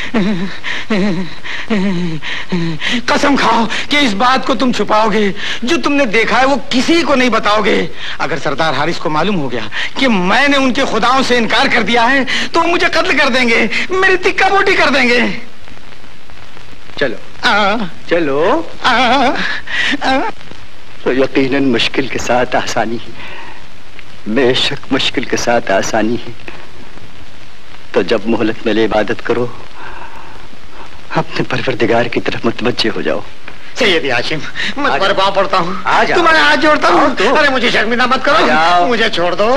कसम खाओ कि इस बात को तुम छुपाओगे। जो तुमने देखा है वो किसी को नहीं बताओगे। अगर सरदार हारिस को मालूम हो गया कि मैंने उनके खुदाओं से इनकार कर दिया है तो वो मुझे कत्ल कर देंगे, मेरी तिक्का बोटी कर देंगे। चलो आ, चलो आ, आ, तो यकीनन मुश्किल के साथ आसानी है, बेशक मुश्किल के साथ आसानी है। तो जब मोहलत मिले इबादत करो, अपने परवरदिगार की तरफ मुतवज्जे हो जाओ। सैयद हाशिम, मैं तुम्हारे पाँव पड़ता हूँ, तुम्हारे हाथ जोड़ता हूँ। अरे मुझे शर्मिंदा मत करो, मुझे छोड़ दो।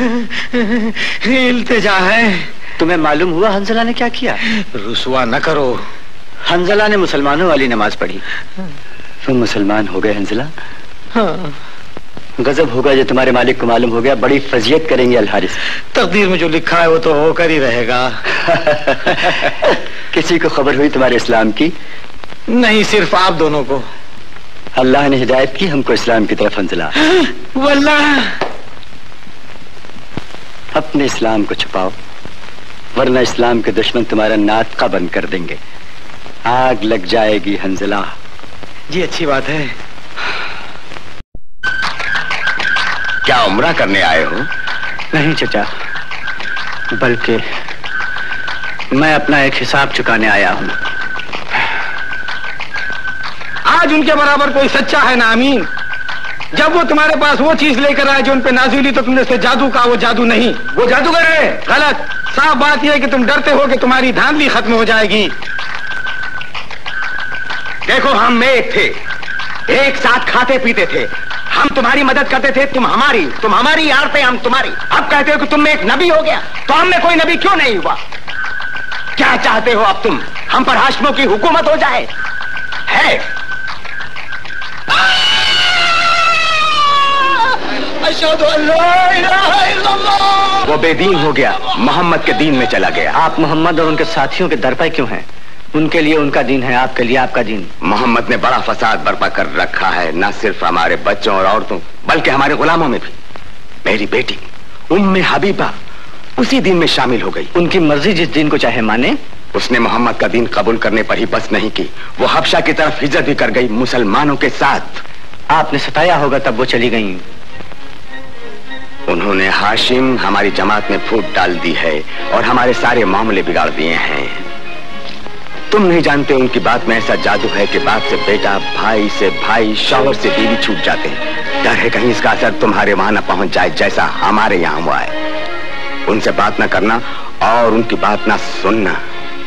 इल्तिजा है। तुम्हें मालूम हुआ हंजला ने क्या किया? रुसवा न करो। हंजला ने मुसलमानों वाली नमाज पढ़ी। तुम मुसलमान हो गए हंजला? हाँ। गजब होगा जो तुम्हारे मालिक को मालूम हो गया। बड़ी फजीयत करेंगे अल हारिस। तकदीर में जो लिखा है वो तो होकर ही रहेगा। किसी को खबर हुई तुम्हारे इस्लाम की? नहीं, सिर्फ आप दोनों को। अल्लाह ने हिदायत की हमको इस्लाम की तरफ हंजला। वल्लाह, अपने इस्लाम को छुपाओ, वरना इस्लाम के दुश्मन तुम्हारा नातका बंद कर देंगे। आग लग जाएगी हंजला। जी अच्छी बात है। क्या उम्रा करने आए हो? नहीं चचा, बल्कि मैं अपना एक हिसाब चुकाने आया हूं। आज उनके बराबर कोई सच्चा है ना अमीन। जब वो तुम्हारे पास वो चीज लेकर आए जो उन पे नाज़िल, तो तुमने उसे जादू कहा। वो जादू नहीं, वो जादूगर है। गलत। साफ बात यह है कि तुम डरते हो कि तुम्हारी धांधली खत्म हो जाएगी। देखो, हम एक थे, एक साथ खाते पीते थे, हम तुम्हारी मदद करते थे, तुम हमारी, तुम हमारी यार पे, हम तुम्हारी। अब कहते हो कि तुम में एक नबी हो गया, तो हम में कोई नबी क्यों नहीं हुआ? क्या चाहते हो अब तुम? हम पर हाशिमों की हुकूमत हो जाए? है वो बेदीन हो गया, मोहम्मद के दीन में चला गया। आप मोहम्मद और उनके साथियों के दर पे क्यों हैं? उनके लिए उनका दीन है, आपके लिए आपका दीन। मोहम्मद ने बड़ा फसाद बर्पा कर रखा है, न सिर्फ हमारे बच्चों और औरतों बल्कि हमारे गुलामों में भी। मेरी बेटी उम्मे हबीबा उसी दीन में शामिल हो गई। उनकी मर्जी, जिस दीन को चाहे माने। उसने मोहम्मद का दीन कबूल करने पर ही बस नहीं की, वो हबशा की तरफ हिजरत भी कर गई मुसलमानों के साथ। आपने सताया होगा तब वो चली गई। उन्होंने हाशिम हमारी जमात में फूट डाल दी है और हमारे सारे मामले बिगाड़ दिए हैं। तुम नहीं जानते उनकी बात में ऐसा जादू है कि बाप से बेटा, भाई से भाई, शौहर से बीवी छूट जाते हैं। डर है कहीं इसका असर तुम्हारे वहां न पहुंच जाए जैसा हमारे यहाँ हुआ है। उनसे बात न करना और उनकी बात न सुनना।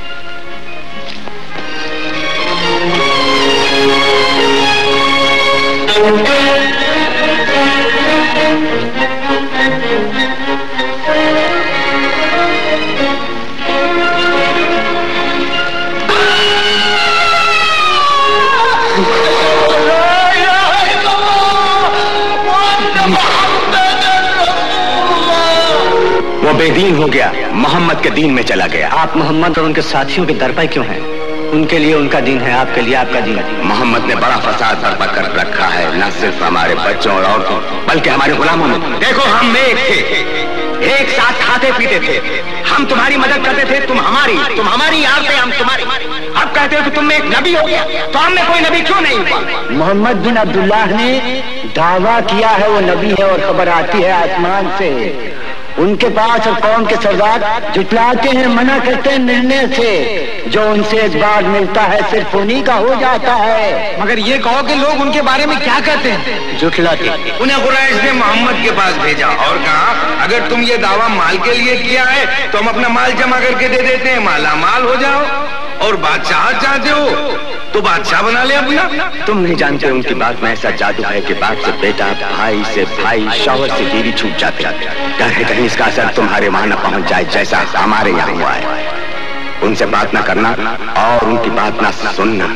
वो बेदीन हो गया, मोहम्मद के दीन में चला गया। आप मोहम्मद और उनके साथियों के दर पे क्यों हैं? उनके लिए उनका दीन है, आपके लिए आपका दीन। मोहम्मद ने बड़ा फसाद बर्पा कर रखा है, न सिर्फ हमारे बच्चों और औरतों बल्कि हमारे गुलामों में। देखो, हम एक थे, एक साथ खाते पीते थे, हम तुम्हारी मदद करते थे, तुम हमारी, तुम हमारी यार पे, हम तुम्हारी। अब कहते हो कि तुम में एक नबी हो गया, तो हम में कोई नबी क्यों नहीं हुआ? मोहम्मद बिन अब्दुल्लाह ने दावा किया है वो नबी है और खबर आती है आसमान से। उनके पास और कौम के सरदार जुटलाते हैं, मना करते हैं निर्णय से। जो उनसे एक बार मिलता है सिर्फ उन्हीं का हो जाता है। मगर ये कहो कि लोग उनके बारे में क्या कहते हैं? जुटलाते। उन्हें कुरैश ने मोहम्मद के पास भेजा और कहा अगर तुम ये दावा माल के लिए किया है तो हम अपना माल जमा करके दे देते हैं, माला माल हो जाओ। और बादशाह चाहते हो तो बादशाह बना ले अपना। तुम नहीं जानते उनकी बात में ऐसा जादू है कि बाप से बेटा, भाई से भाई, शौहर से बीवी छूट जाते। डर है कहीं इसका असर तुम्हारे वहां न पहुंच जाए जैसा हमारे यहाँ हुआ है। उनसे बात न करना और उनकी बात न सुनना।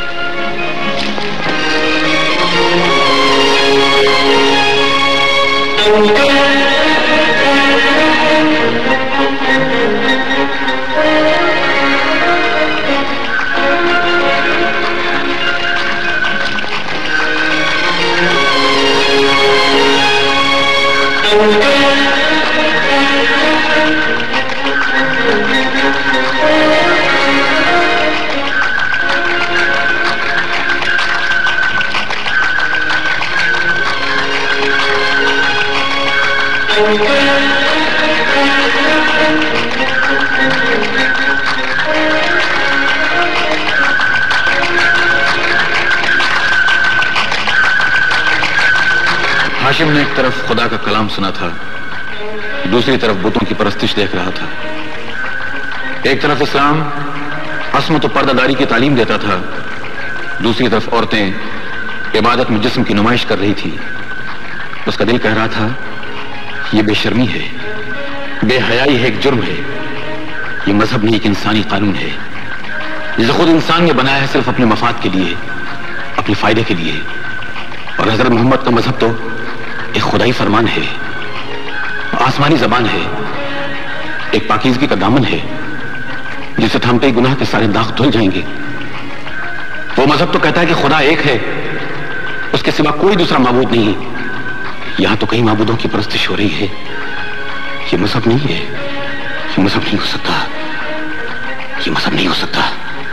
हाशिम ने एक तरफ खुदा का कलाम सुना था, दूसरी तरफ बुतों की परस्तिश देख रहा था। एक तरफ इस्लाम असमत और पर्दादारी की तालीम देता था, दूसरी तरफ औरतें इबादत में जिस्म की नुमाइश कर रही थी। उसका दिल कह रहा था यह बेशर्मी है, बेहयाई है, एक जुर्म है। यह मजहब नहीं, एक इंसानी कानून है जिसे खुद इंसान ने बनाया है सिर्फ अपने मफाद के लिए, अपने फायदे के लिए। और हजरत मोहम्मद का मजहब तो एक खुदाई फरमान है, आसमानी जबान है, एक पाकीज़गी का दामन है जिसे थामते ही गुनाह के सारे दाग धुल जाएंगे। वो मजहब तो कहता है कि खुदा एक है, उसके सिवा कोई दूसरा माबूद नहीं। यहां तो कई माबूदों की परस्तिश हो रही है। ये मजहब नहीं है, ये मजहब नहीं हो सकता, ये मजहब नहीं हो सकता।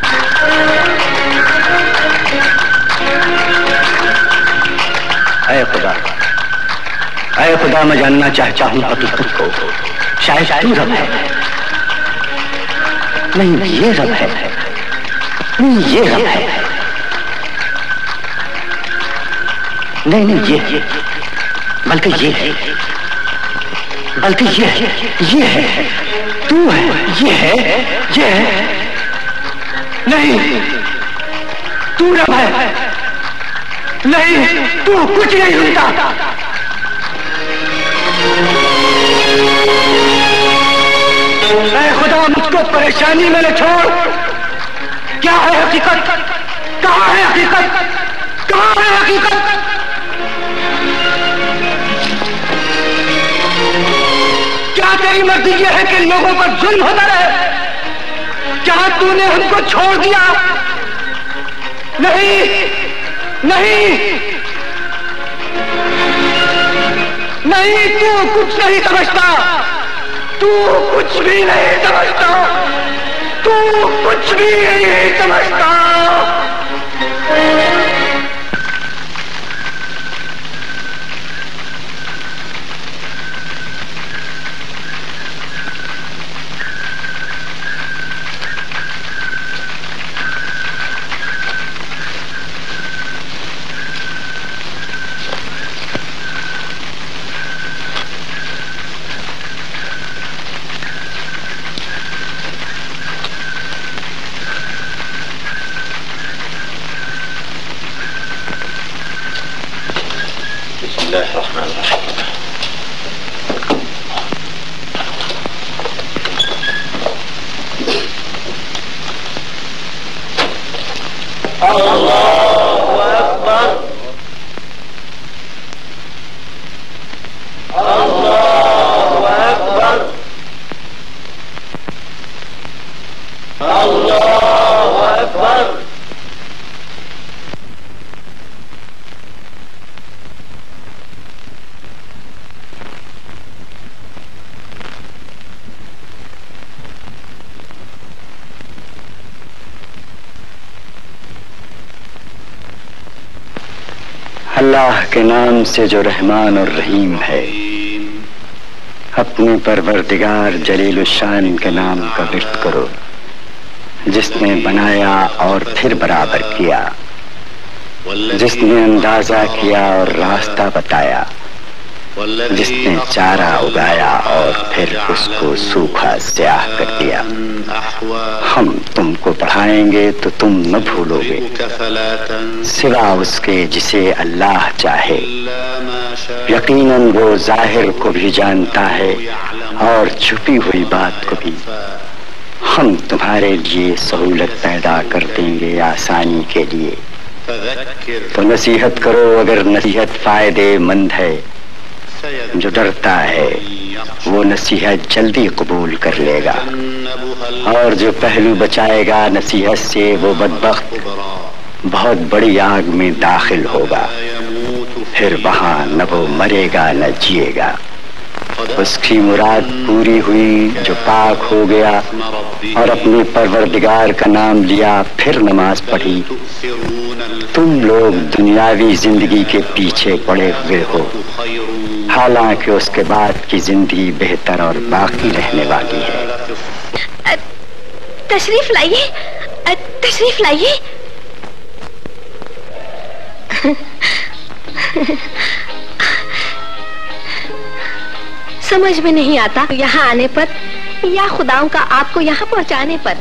ऐ खुदा, ऐ खुदा, मैं जानना चाहता हूं हकीकत को। शायद तू रब है। नहीं, ये रब है। नहीं, ये रब है। नहीं नहीं, ये बल्कि ये है, बल्कि ये है, ये है, तू है, ये है, ये है। नहीं, तू रब है। नहीं, तू कुछ नहीं होता। ऐ खुदा, मुझको परेशानी में न छोड़। क्या है हकीकत? कहाँ है हकीकत? कहाँ है हकीकत? क्या तेरी मर्जी ये है कि लोगों पर जुल्म होता रहे? क्या तूने हमको छोड़ दिया? नहीं, नहीं, नहीं, तू कुछ नहीं समझता। तू कुछ भी नहीं समझता। तू कुछ भी नहीं समझता। अल्लाह के नाम से जो रहमान और रहीम है। अपने परवरदिगार जलीलुशान के नाम का विर्द करो, जिसने बनाया और फिर बराबर किया, जिसने अंदाजा किया और रास्ता बताया, जिसने चारा उगाया और फिर उसको सूखा स्याह कर दिया। हम तुमको पढ़ाएंगे तो तुम न भूलोगे, सिवा उसके जिसे अल्लाह चाहे। यकीनन वो जाहिर को भी जानता है और छुपी हुई बात को भी। हम तुम्हारे लिए सहूलत पैदा कर देंगे आसानी के लिए, तो नसीहत करो अगर नसीहत फायदेमंद है। जो डरता है वो नसीहत जल्दी कबूल कर लेगा, और जो पहलू बचाएगा नसीहत से वो बदबख्त बहुत बड़ी आग में दाखिल होगा, फिर वहां न वो मरेगा न जिएगा। उसकी मुराद पूरी हुई जो पाक हो गया और अपने परवरदिगार का नाम लिया, फिर नमाज पढ़ी। तुम लोग दुनियावी जिंदगी के पीछे पड़े हुए हो, हालांकि उसके बाद की जिंदगी बेहतर और बाकी रहने वाली है। तशरीफ लाइए, तशरीफ लाइए। समझ में नहीं आता यहाँ आने पर या खुदाओं का आपको यहाँ पहुँचाने पर।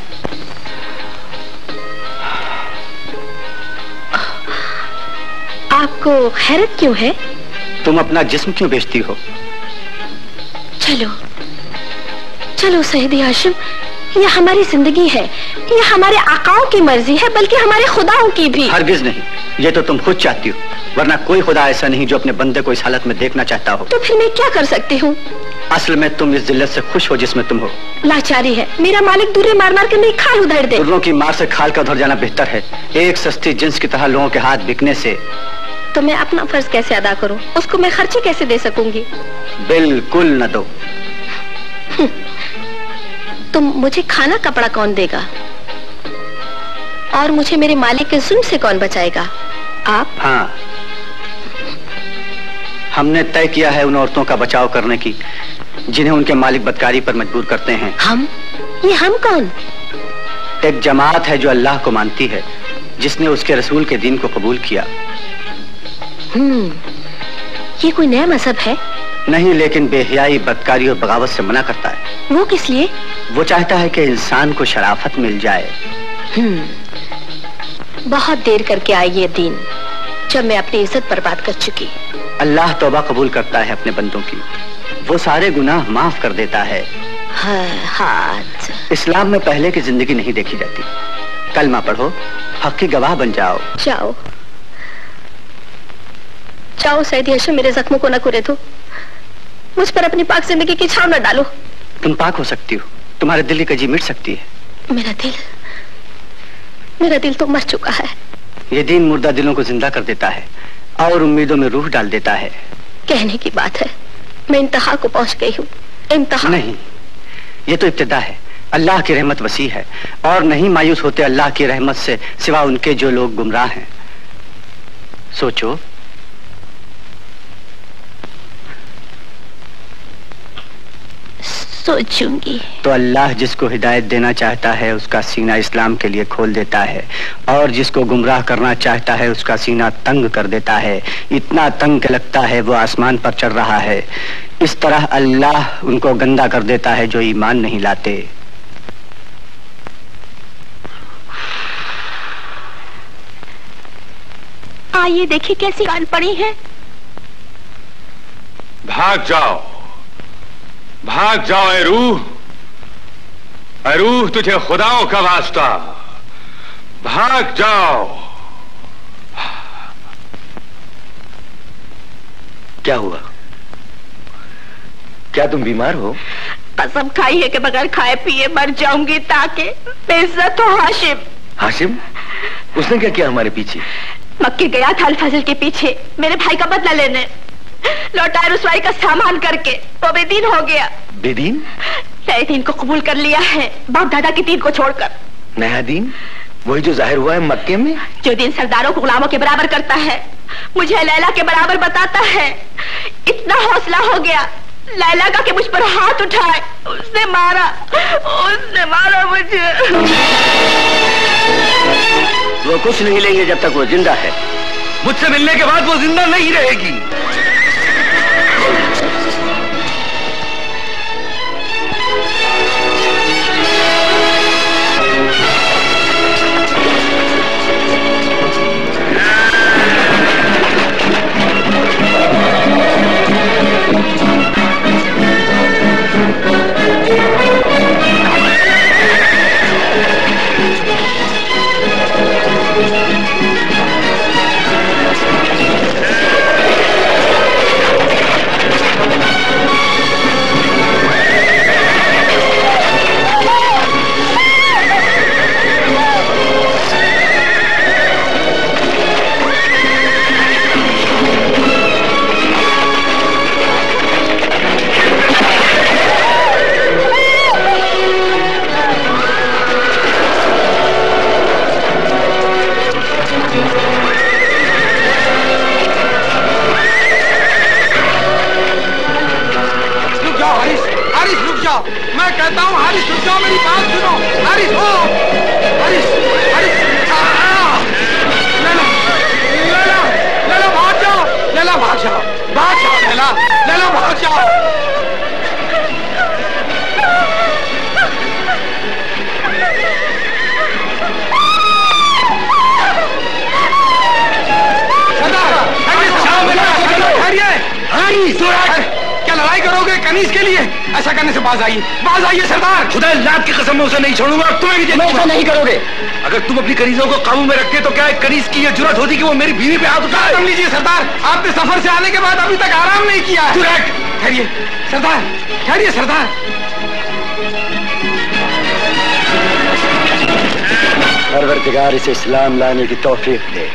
आपको हैरत क्यों है? तुम अपना जिस्म क्यों बेचती हो? चलो चलो सैयदी हाशिम, ये हमारी जिंदगी है, ये हमारे आकाओं की मर्जी है, बल्कि हमारे खुदाओं की भी। हरगिज नहीं, ये तो तुम खुद चाहती हो, वरना कोई खुदा ऐसा नहीं जो अपने बंदे को इस हालत में देखना चाहता हो। तो फिर मैं क्या कर सकती हूँ? असल में तुम इस जिल्लत से खुश हो जिसमें तुम हो। लाचारी है, मेरा मालिक दूरे मार मार के मेरी खाल उधड़ दे। दुर्रों की मार से खाल का उधर जाना बेहतर है, एक सस्ती जिन्स की तरह लोगों के हाथ बिकने से। तो मैं अपना फर्ज कैसे अदा करूं? उसको मैं खर्चे कैसे दे सकूंगी? बिल्कुल न दो। तुम मुझे खाना कपड़ा कौन देगा? और मुझे मेरे मालिक के जुल्म से कौन बचाएगा? आप? हाँ, हमने तय किया है उन औरतों का बचाव करने की जिन्हें उनके मालिक बदकारी पर मजबूर करते हैं। हम? ये हम कौन? एक जमात है जो अल्लाह को मानती है, जिसने उसके रसूल के दीन को कबूल किया। हम्म, ये कोई नया मजहब है? नहीं, लेकिन बेहयाई, बदकारी और बगावत से मना करता है। वो किस लिए? वो चाहता है कि इंसान को शराफत मिल जाए। हम्म, बहुत देर करके आई ये दीन, जब मैं अपनी इज्जत बर्बाद कर चुकी। अल्लाह तौबा कबूल करता है अपने बंदों की, वो सारे गुनाह माफ कर देता है। हाँ, हाथ। इस्लाम में पहले की जिंदगी नहीं देखी जाती। कलमा पढ़ो, हक की गवाह बन जाओ। जाओ जाओ सैयदी हाशिम, मेरे जख्मों को न कुरे दो, मुझ पर अपनी पाक जिंदगी की छाव न डालो। तुम पाक हो सकती हो, तुम्हारे दिल की कजी मिट सकती है। मेरा दिल मेरा दिल तो मर चुका है। ये दीन मुर्दा दिलों को जिंदा कर देता है और उम्मीदों में रूह डाल देता है। कहने की बात है, मैं इंतहा को पहुंच गई हूँ। इंतहा नहीं, ये तो इब्तिदा है। अल्लाह की रहमत वसी है और नहीं मायूस होते अल्लाह की रहमत से सिवा उनके जो लोग गुमराह हैं। सोचो, सोचूंगी। तो अल्लाह जिसको हिदायत देना चाहता है उसका सीना इस्लाम के लिए खोल देता है, और जिसको गुमराह करना चाहता है उसका सीना तंग कर देता है। इतना तंग के लगता है वो आसमान पर चढ़ रहा है। इस तरह अल्लाह उनको गंदा कर देता है जो ईमान नहीं लाते। आइए देखिए कैसी कान पड़ी है। भाग जाओ, भाग जाओ ए रूह, ए रूह, तुझे खुदाओं का वास्ता, भाग जाओ। क्या हुआ? क्या तुम बीमार हो? कसम खाई है कि बगैर खाए पिए मर जाऊंगी ताकि बेइज्जत हो हाशिम। हाशिम? उसने क्या किया हमारे पीछे? मक्के गया था अल-फजल के पीछे मेरे भाई का बदला लेने, लौटाए रुसवाई का सामान करके वो बेदीन हो गया। बेदीन? नए दीन को कबूल कर लिया है, बाप दादा की दीन को छोड़कर। नया दीन? वही जो जाहिर हुआ है मक्के में? जो दीन सरदारों को गुलामों के बराबर करता है, मुझे लैला के बराबर बताता है। इतना हौसला हो गया लैला का कि मुझ पर हाथ उठाए, उसने मारा, उसने मारा मुझे। वो कुछ नहीं लेंगे जब तक वो जिंदा है। मुझसे मिलने के बाद वो जिंदा नहीं रहेगी। मैं कहता हूँ हारिस, रुक जाओ, मेरी बात सुनो। हारिस, हो हारिस, हारिस, लैला, लैला, लैला भाग जाओ, लैला भाग जाओ, भाग जाओ, लैला, लैला भाग जाओ। क्या लड़ाई करोगे कनीज के लिए? ऐसा करने से बाज आइए, बाज आइए सरदार। खुदा लात की कसम में उसे नहीं छोड़ूंगा, तुम्हें भी देखूंगा। नहीं करोगे। अगर तुम अपनी कनीजों को काबू में रखते तो क्या कनीज की ये जुर्रत होती कि वो मेरी बीवी पे हाथ उठाए? समझ लीजिए सरदार, आपने सफर से आने के बाद अभी तक आराम नहीं किया। ठहरिए सरदार, ठहरिए सरदार। परवरदिगार इसे इस्लाम लाने की तौफीक दे।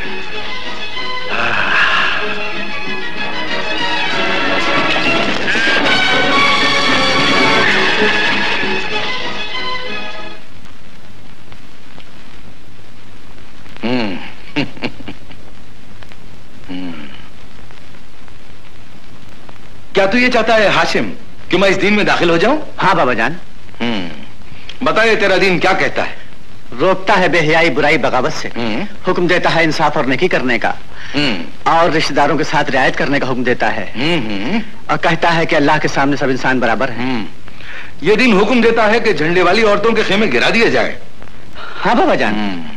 क्या तू ये चाहता है हाशिम कि मैं इस दीन में दाखिल हो जाऊं? हाँ बाबा जान। हम्म बताइए, तेरा दीन क्या कहता है? रोकता है बेहयाई, बुराई, बगावत से। हुक्म देता है इंसाफ और नेकी करने का, और रिश्तेदारों के साथ रियायत करने का हुक्म देता है, और कहता है कि अल्लाह के सामने सब इंसान बराबर हैं। ये दिन हुक्म देता है कि झंडे वाली औरतों के खेमे गिरा दिए जाए। हाँ बाबा जान।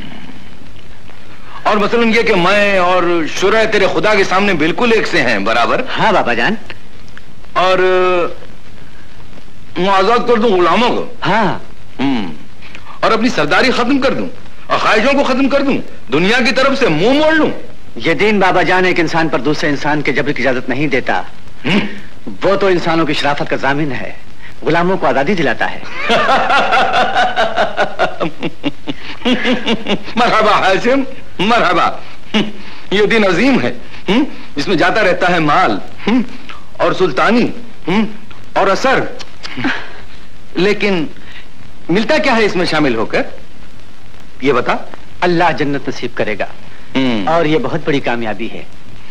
और मसलन ये कि मैं और शुरा तेरे खुदा के सामने बिल्कुल एक से हैं, बराबर। हाँ बाबा जान। और मैं आजाद कर दूं गुलामों को। हाँ। हम्म और अपनी सरदारी खत्म कर दूं और ख्वाहिशों को खत्म कर दूं, दुनिया की तरफ से मुंह मोड़ लूं। ये दीन बाबा जान एक इंसान पर दूसरे इंसान के जबर की इजाजत नहीं देता। वो तो इंसानों की शराफत का जामिन है, गुलामों को आजादी दिलाता है। मरहबा हाशिम, मरहबा। ये दिन अजीम है जिसमें जाता रहता है माल और सुल्तानी और असर, लेकिन मिलता क्या है इसमें शामिल होकर? ये बता। अल्लाह जन्नत नसीब करेगा, और ये बहुत बड़ी कामयाबी है।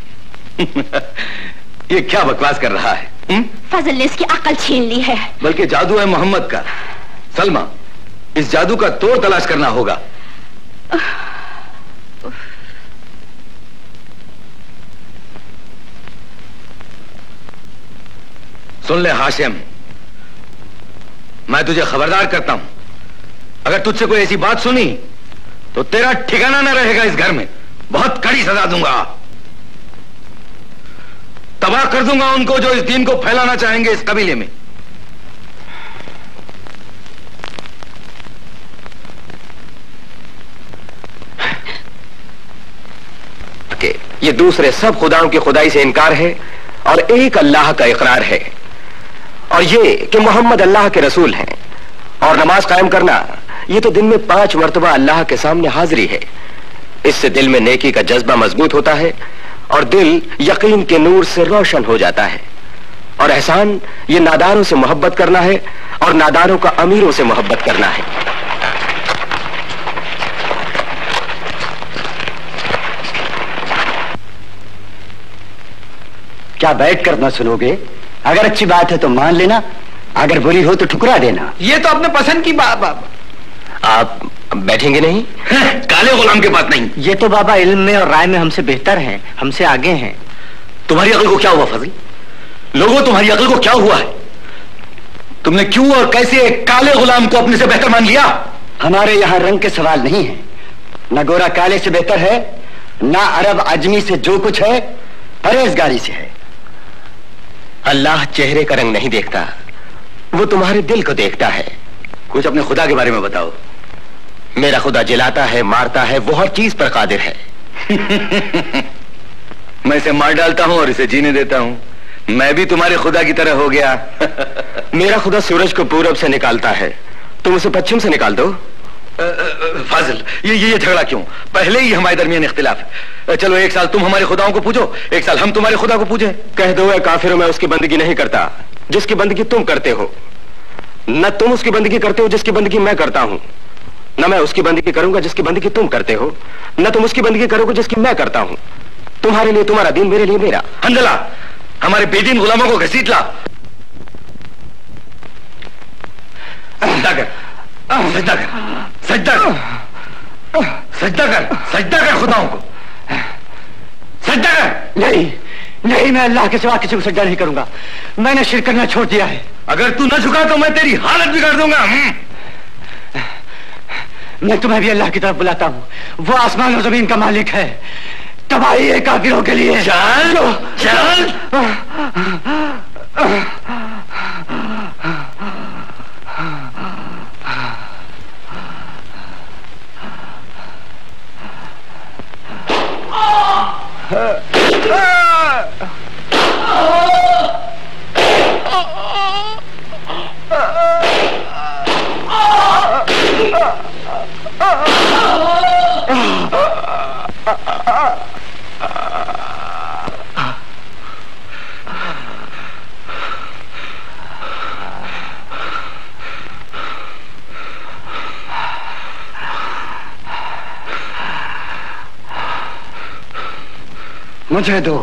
ये क्या बकवास कर रहा है? फजल ने इसकी अकल छीन ली है। बल्कि जादू है मोहम्मद का। सलमा, इस जादू का तोड़ तलाश करना होगा। सुन ले हाशिम, मैं तुझे खबरदार करता हूं, अगर तुझसे कोई ऐसी बात सुनी तो तेरा ठिकाना न रहेगा इस घर में। बहुत कड़ी सजा दूंगा, तबाह कर दूंगा उनको जो इस दीन को फैलाना चाहेंगे इस कबीले में। ये दूसरे सब खुदाओं की खुदाई से इनकार है और एक अल्लाह का इकरार है, और ये कि मोहम्मद अल्लाह के रसूल हैं। और नमाज कायम करना, ये तो दिन में पांच मर्तबा अल्लाह के सामने हाजिरी है। इससे दिल में नेकी का जज्बा मजबूत होता है और दिल यकीन के नूर से रोशन हो जाता है। और एहसान, ये नादारों से मोहब्बत करना है और नादारों का अमीरों से मोहब्बत करना है। क्या बैठ कर न सुनोगे? अगर अच्छी बात है तो मान लेना, अगर बुरी हो तो ठुकरा देना। ये तो अपने पसंद की बात। बाबा आप बैठेंगे नहीं? काले गुलाम के बात नहीं। ये तो बाबा इल्म में और राय में हमसे बेहतर हैं, हमसे आगे हैं। तुम्हारी अकल को क्या हुआ फजल? लोगों, तुम्हारी अकल को क्या हुआ है? तुमने क्यों और कैसे एक काले गुलाम को अपने से बेहतर मान लिया? हमारे यहाँ रंग के सवाल नहीं है, न गोरा काले से बेहतर है, ना अरब अजमी से जो कुछ है परहेजगारी से है। अल्लाह चेहरे का रंग नहीं देखता, वो तुम्हारे दिल को देखता है। कुछ अपने खुदा के बारे में बताओ। मेरा खुदा जिलाता है, मारता है, वो हर चीज पर कादिर है। मैं इसे मार डालता हूं और इसे जीने देता हूं। मैं भी तुम्हारे खुदा की तरह हो गया। मेरा खुदा सूरज को पूरब से निकालता है, तुम उसे पश्चिम से निकाल दो। फाजिल, ये ये झगड़ा क्यों? पहले ही हमारे दरमियान इख्तिलाफ है। चलो एक साल तुम हमारे खुदाओं को पूजो, एक साल हम तुम्हारे खुदा को पूजे। कह दो ए काफिरों, मैं उसकी बंदगी नहीं करता जिसकी बंदगी तुम करते हो। न तुम उसकी बंदगी करते हो जिसकी बंदगी मैं करता हूं, न मैं उसकी बंदगी करूंगा जिसकी बंदगी तुम करते हो, न तुम उसकी बंदगी करोगे जिसकी मैं करता हूं। तुम्हारे लिए तुम्हारा दीन, मेरे लिए मेरा। हंजला, हमारे बेदीन गुलामों को घसीट ला। सजदा कर, सजदा कर, सजदा कर, सजदा कर, सजदा कर खुदाओं को, सजदा कर। नहीं नहीं, मैं अल्लाह के सिवा किसी को सजदा नहीं करूंगा। मैंने शिरक करना छोड़ दिया है। अगर तू न झुका तो मैं तेरी हालत बिगाड़ दूंगा। मैं तुम्हें भी अल्लाह की तरफ बुलाता हूँ। वो आसमान और जमीन का मालिक है। तबाही है काफिरों के लिए। चल चल। मुझे दो।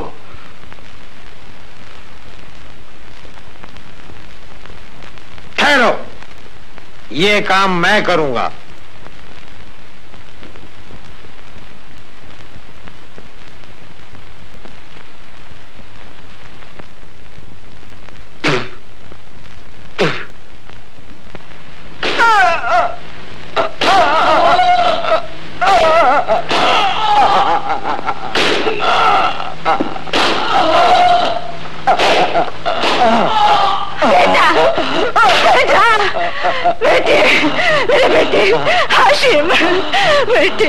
ठहरो, ये काम मैं करूंगा। बेटे, मेरे बेटे हाशिम, बेटे।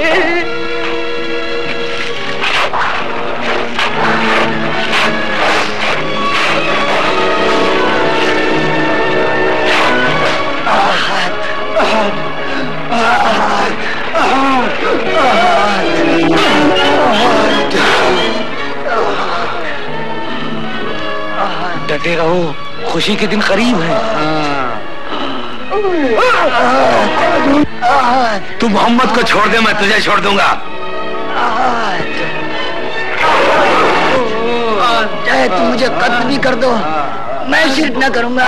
डटे रहो, खुशी के दिन करीब है। तू मोहम्मद को छोड़ दे, मैं तुझे छोड़ दूंगा। चाहे तुम मुझे कत्ल भी कर दो, मैं शिरक न करूंगा।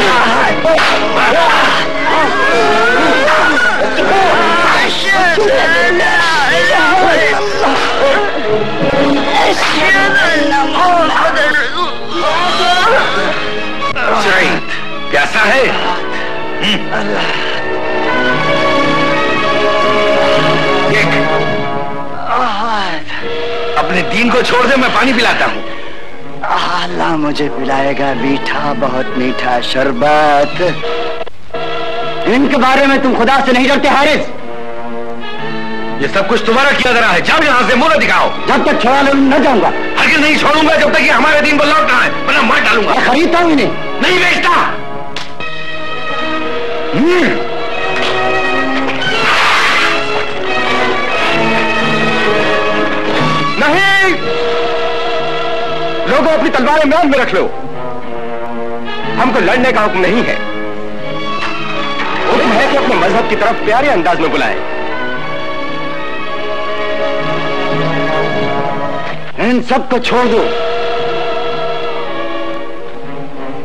प्यासा है? देख, अपने दीन को छोड़ दे, मैं पानी पिलाता हूँ। अल्लाह मुझे पिलाएगा मीठा, बहुत मीठा शरबत। इनके बारे में तुम खुदा से नहीं डरते हारिस? ये सब कुछ तुम्हारा किया जा रहा है। जाओ यहाँ से, मुंह दिखाओ। जब तक छुड़ा लो न जाऊंगा। हरगिज़ नहीं छोड़ूंगा जब तक ये हमारे दीन को लौटना है, वरना मार डालूंगा। मैं खरीदता हूँ इन्हें, नहीं बेचता। नहीं, लोगों अपनी तलवारें म्यान में रख लो। हमको लड़ने का हुक्म नहीं है, हुक्म है कि अपने मजहब की तरफ प्यारे अंदाज में बुलाएं। इन सबको छोड़ दो।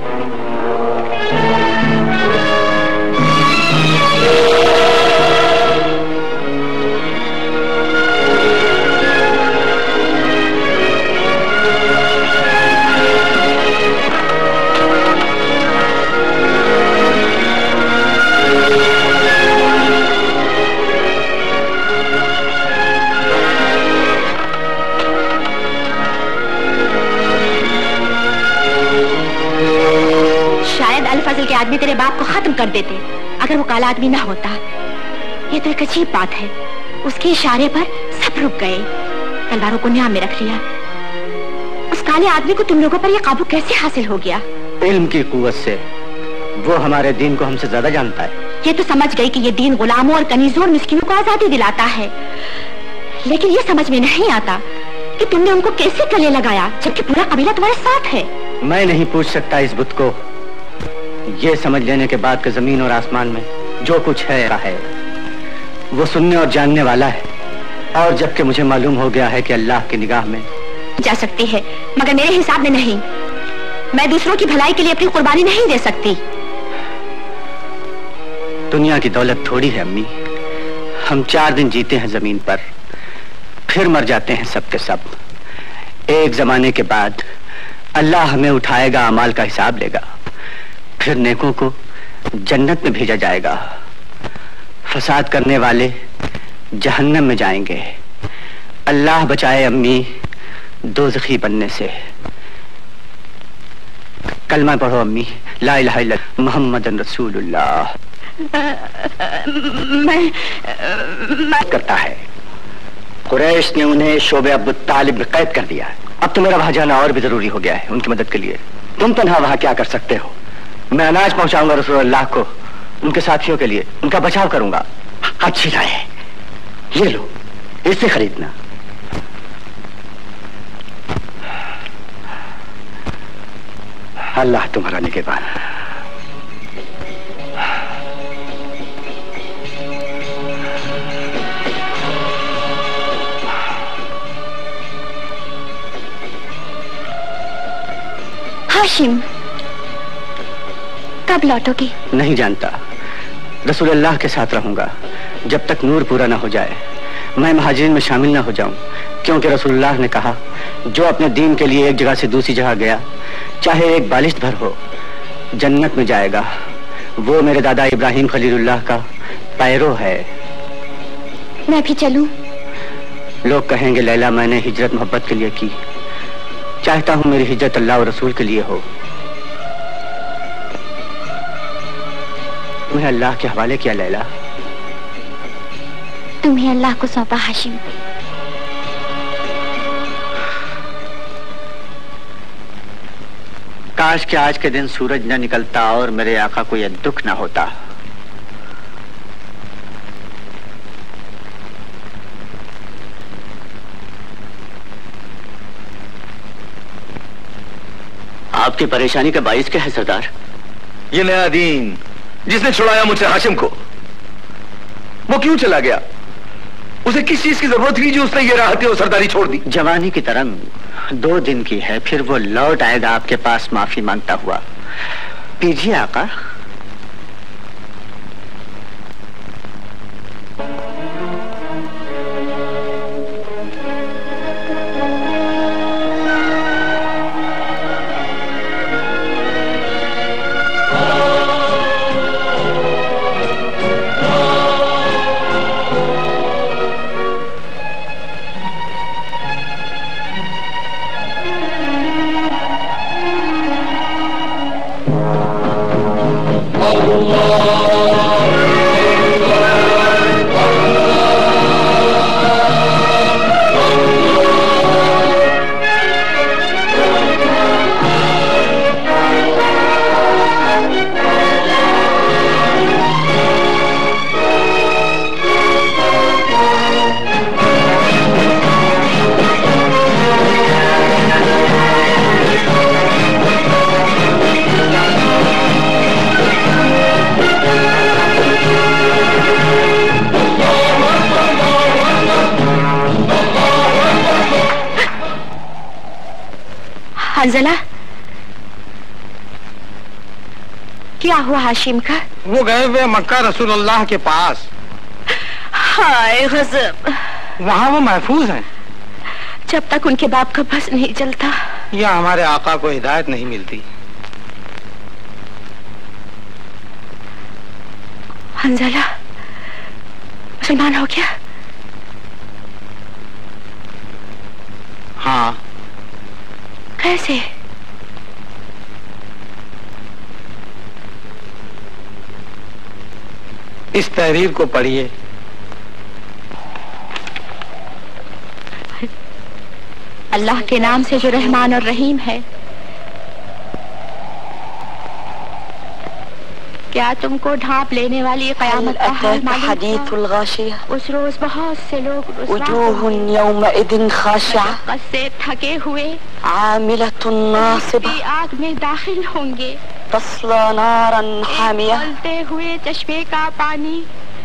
आदमी तेरे बाप को खत्म कर देते अगर वो काला आदमी ना होता। ये तो एक अजीब बात है, उसके इशारे पर सब रुक गए, तलवारों को न्याम में रख लिया। उस काले आदमी को तुम लोगों पर ये काबू कैसे हासिल हो गया? इल्म की कुव्वत से। वो हमारे दीन को हमसे ज्यादा जानता है। ये तो समझ गई कि ये दीन गुलामों और कनीजों और मिस्किनों को आजादी दिलाता है, लेकिन ये समझ में नहीं आता कि तुमने उनको कैसे गले लगाया जबकि पूरा कबीला तुम्हारे साथ है। मैं नहीं पूछ सकता इस बुत को। ये समझ लेने के बाद कि जमीन और आसमान में जो कुछ है है वो सुनने और जानने वाला है, और जबकि मुझे मालूम हो गया है कि अल्लाह की निगाह में जा सकती है, मगर मेरे हिसाब में नहीं। मैं दूसरों की भलाई के लिए अपनी कुर्बानी नहीं दे सकती। दुनिया की दौलत थोड़ी है अम्मी। हम चार दिन जीते हैं जमीन पर, फिर मर जाते हैं सब के सब। एक जमाने के बाद अल्लाह हमें उठाएगा, अमाल का हिसाब लेगा, फिर नेकों को जन्नत में भेजा जाएगा। फसाद करने वाले जहन्नम में जाएंगे। अल्लाह बचाए अम्मी दोज़खी बनने से। कलमा पढ़ो अम्मी, ला इलाहा इल्लल्लाह मुहम्मदुर रसूलुल्लाह। मैं, मैं करता है। कुरैश ने उन्हें शोबे अब्दुल तालिब में कैद कर दिया। अब तो मेरा वहां जाना और भी जरूरी हो गया है उनकी मदद के लिए। तुम तन्हा वहां क्या कर सकते हो? मैं अनाज पहुंचाऊंगा रसूलुल्लाह को, उनके साथियों के लिए उनका बचाव करूंगा। अच्छी राय है, ये लो, इससे खरीदना। अल्लाह तुम्हारा निगहबान। हाशिम, कब लौटोगी? नहीं जानता। रसूलुल्लाह के साथ रहूंगा जब तक नूर पूरा ना हो जाए। मैं महाजिरीन में शामिल ना हो जाऊं, क्योंकि रसूलुल्लाह ने कहा जो अपने दीन के लिए एक जगह से दूसरी जगह गया, चाहे एक बालिश भर हो, जन्नत में जाएगा। वो मेरे दादा इब्राहिम खलीलुल्लाह का पैरो है। मैं भी चलूं? लोग कहेंगे लैला मैंने हिजरत मोहब्बत के लिए की। चाहता हूं मेरी हिजरत अल्लाह और रसूल के लिए हो। तुम्हें अल्लाह के हवाले किया लैला। तुम्हें अल्लाह को सौंपा हाशिम। काश कि आज के दिन सूरज न निकलता और मेरे आका को यह दुख न होता। आपकी परेशानी का बाइस क्या है सरदार? ये नया दीन जिसने छुड़ाया मुझसे हाशिम को, वो क्यों चला गया? उसे किस चीज की जरूरत थी जो उसने ये राहतें और सरदारी छोड़ दी? जवानी की तरंग दो दिन की है, फिर वो लौट आएगा आपके पास माफी मांगता हुआ। पीजिए आका। हंजला, क्या हुआ हाशिम का? वो गए हुए मक्का रसूलुल्लाह के पास। हाय गजब। वहाँ वो महफूज हैं। जब तक उनके बाप का बस नहीं चलता या हमारे आका को हिदायत नहीं मिलती। हंजला मुसलमान हो गया? हाँ। कैसे? इस तहरीर को पढ़िए। अल्लाह के नाम से जो रहमान और रहीम है। क्या तुमको ढांप लेने वाली क़यामत का हाल मालूम है? उस रोज बहुत से लोग से थके हुए आग में दाखिल होंगे। उबलते हुए चश्मे का पानी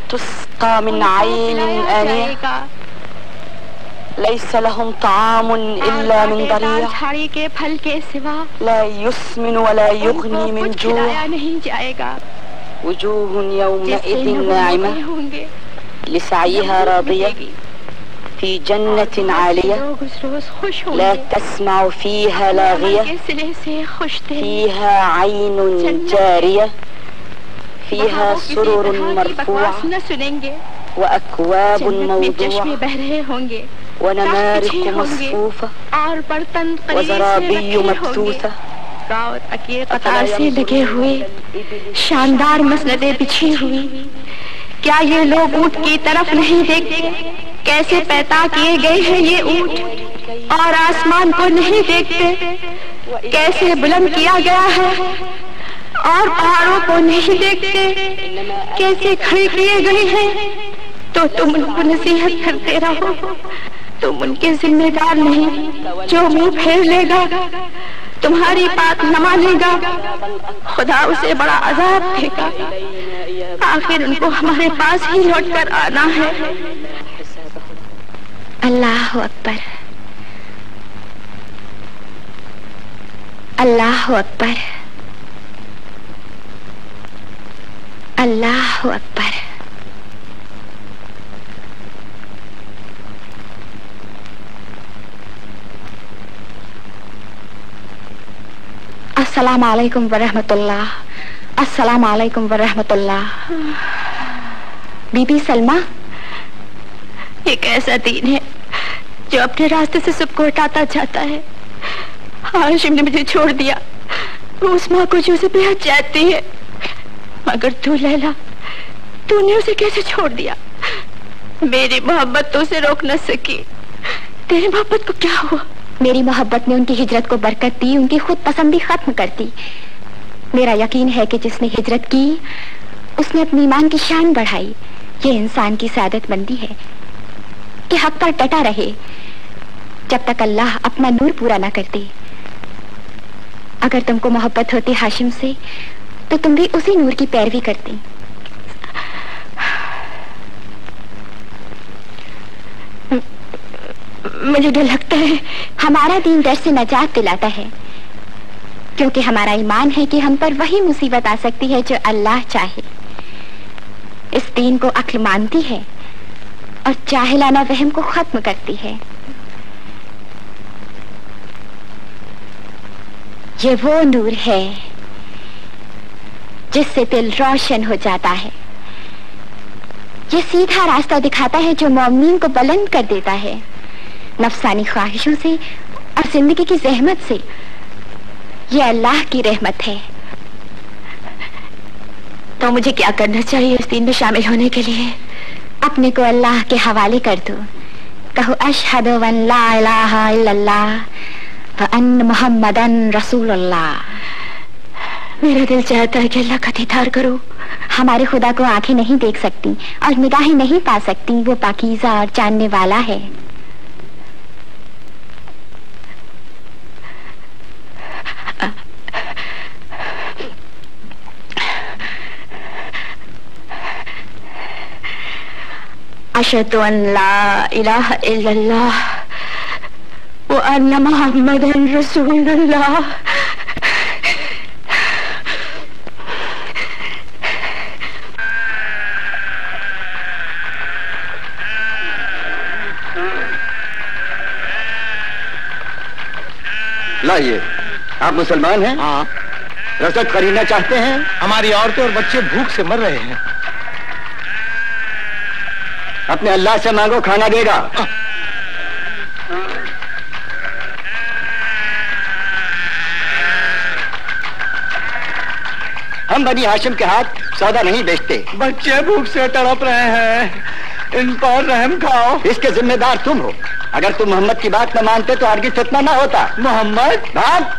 जाएगा। लैस लहुम तामुन इल्ला मिन दरिया, झाड़ी के फल के सिवा ला युस्मिन वला युगनी मिन जू, नहीं जाएगा। वजूहुन यौमइदिन नाइमा लिसाइहा रादिया फी जन्नतिन आलिया ला तस्माउ फीहा लागिया फीहा ऐनुन जारिया फीहा सुरुरुन मरफूआ व अक्वाबुन मौदूआ बह रहे होंगे व नमारिक़ु मस्फूफ़ा और बर्तन व ज़राबिय्यु मबसूसा, कतार से लगे हुए शानदार मसनदें बिछी हुई। क्या ये लोग ऊंट की तरफ नहीं देखते? कैसे पैदा किए गए हैं ये ऊंट, और आसमान को नहीं देखते? कैसे बुलंद किया गया है, और पहाड़ों को नहीं देखते? कैसे खड़े किए गए हैं? तो तुम उनको नसीहत करते रहो। तुम उनके जिम्मेदार नहीं। जो मुंह फेर लेगा, तुम्हारी बात न मानेगा, खुदा उसे बड़ा अजाब देगा। आखिर उनको हमारे पास ही लौट कर आना है। अल्लाह अकबर, अल्लाह अकबर, अल्लाह अकबर। अस्सलाम वालेकुम वरहमतुल्लाह, अस्सलाम वालेकुम वरहमतुल्लाह। बीबी सलमा, ये कैसा दीन है जो अपने रास्ते से सबको हटाता जाता है। हाशिम ने मुझे छोड़ दिया, वो उस माँ को जो उसे बेहद चाहती है, मगर तू लैला, तूने उसे कैसे छोड़ दिया? मेरी मोहब्बत तो उसे रोक न सकी। तेरी मोहब्बत को क्या हुआ? मेरी मोहब्बत ने उनकी हिजरत को बरकत दी, उनकी खुद पसंदी खत्म कर दी। मेरा यकीन है कि जिसने हिजरत की उसने अपनी ईमान की शान बढ़ाई। ये इंसान की सादतमंदी है कि हक पर डटा रहे जब तक अल्लाह अपना नूर पूरा ना कर दे। अगर तुमको मोहब्बत होती हाशिम से तो तुम भी उसी नूर की पैरवी करती। मुझे डर लगता है हमारा दीन डर से नजात दिलाता है, क्योंकि हमारा ईमान है कि हम पर वही मुसीबत आ सकती है जो अल्लाह चाहे। इस दीन को अक्ल मानती है और जाहिलाना वहम को खत्म करती है। ये वो नूर है जिससे दिल रोशन हो जाता है। ये सीधा रास्ता दिखाता है जो मोमिन को बुलंद कर देता है नफसानी ख्वाहिशों से और जिंदगी की जहमत से। ये अल्लाह की रहमत है। तो मुझे क्या करना चाहिए इस दीन में शामिल होने के लिए? अपने को अल्लाह के हवाले कर दो। कहो अशहदु अन ला इलाहा इल्लल्लाह व अन्न मुहम्मदन रसूलुल्लाह। मेरा दिल चाहता है कि अल्लाह का दीदार करो। हमारे खुदा को आंखें नहीं देख सकती और निगाहें नहीं पा सकती। वो पाकीज़ा और जानने वाला है। अशहदु अन ला इलाहा इल्लल्लाह व अन्न मुहम्मदन रसूलुल्लाह। लाइए, आप मुसलमान हैं? हाँ। रसद खरीदना चाहते हैं? हमारी औरतें और बच्चे भूख से मर रहे हैं। अपने अल्लाह से मांगो, खाना देगा। हम बनी हाशिम के हाथ सौदा नहीं बेचते। बच्चे भूख से तड़प रहे हैं, इन पर रहम खाओ। इसके जिम्मेदार तुम हो। अगर तुम मोहम्मद की बात न मानते तो हरगिज़ इतना ना होता। मोहम्मद? बात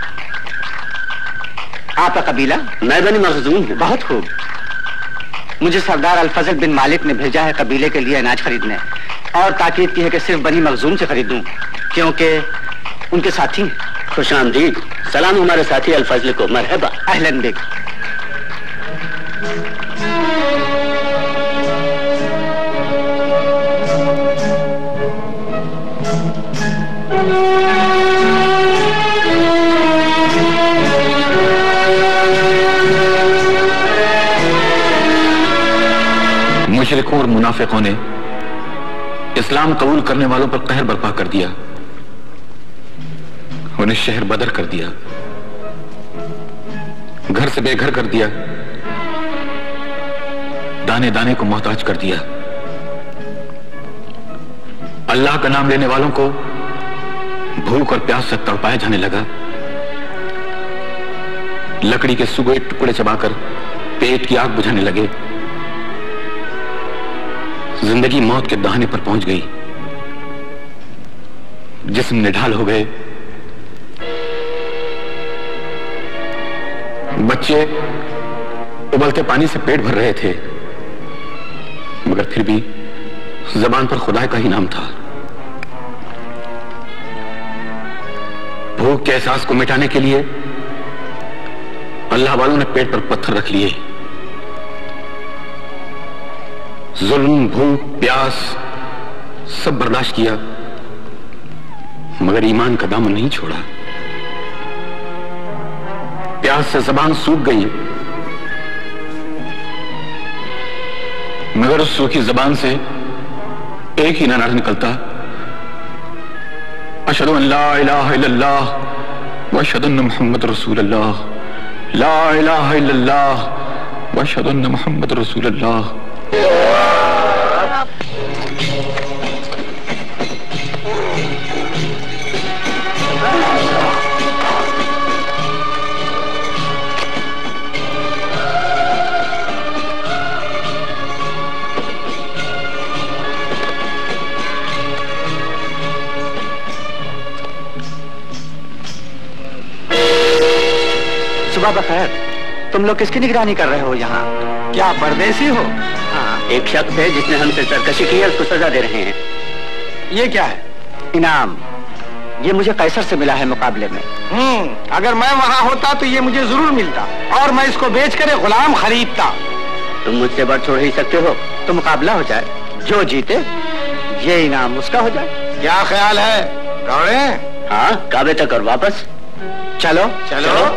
आपका कबीला? मैं बनी मखजूम हूँ। बहुत खूब। मुझे सरदार अल-फजल बिन मालिक ने भेजा है कबीले के लिए अनाज खरीदने, और ताकीद की है कि सिर्फ बनी मखजूम से खरीदूं, क्योंकि उनके साथी हैं। खुश आमदीद। सलाम हमारे साथी अल-फजल को। मरहबा। अहलन बिक। मुशरिकों और मुनाफिकों ने इस्लाम कबूल करने वालों पर कहर बर्पा कर दिया, उन्हें शहर बदर कर दिया, घर से बेघर कर दिया, दाने दाने को मोहताज कर दिया। अल्लाह का नाम लेने वालों को भूख और प्यास से तड़पाया जाने लगा। लकड़ी के सुगोए टुकड़े चबाकर पेट की आग बुझाने लगे। जिंदगी मौत के दहाने पर पहुंच गई। जिस्म निढाल हो गए। बच्चे उबलते पानी से पेट भर रहे थे, मगर फिर भी जबान पर खुदा का ही नाम था। भूख के एहसास को मिटाने के लिए अल्लाह वालों ने पेट पर पत्थर रख लिए। जुल्म, भूख, प्यास सब बर्दाश्त किया, मगर ईमान का दामन नहीं छोड़ा। प्यास से जबान सूख गई, मगर उस सूखी जबान से एक ही नारा निकलता, अशहदु अन ला इलाहा इल्लल्लाह व अशहदु अन्न मुहम्मद रसूलुल्लाह, ला इलाहा इल्लल्लाह व अशहदु अन्न मुहम्मद रसूलुल्लाह। सुबह बखैर। तुम लोग किसकी निगरानी कर रहे हो यहाँ? क्या परदेसी हो? हाँ। एक शख्स है जिसने हमसे सरकशी की है, उसको सजा दे रहे हैं। ये क्या है? इनाम। ये मुझे कैसर से मिला है मुकाबले में। हम्म, अगर मैं वहाँ होता तो ये मुझे जरूर मिलता और मैं इसको बेचकर एक गुलाम खरीदता। तुम मुझसे बढ़ छोड़ ही सकते हो। तो मुकाबला हो जाए, जो जीते ये इनाम उसका हो जाए। क्या ख्याल है? दौड़े? हाँ, काबे तक और वापस। चलो चलो, चलो।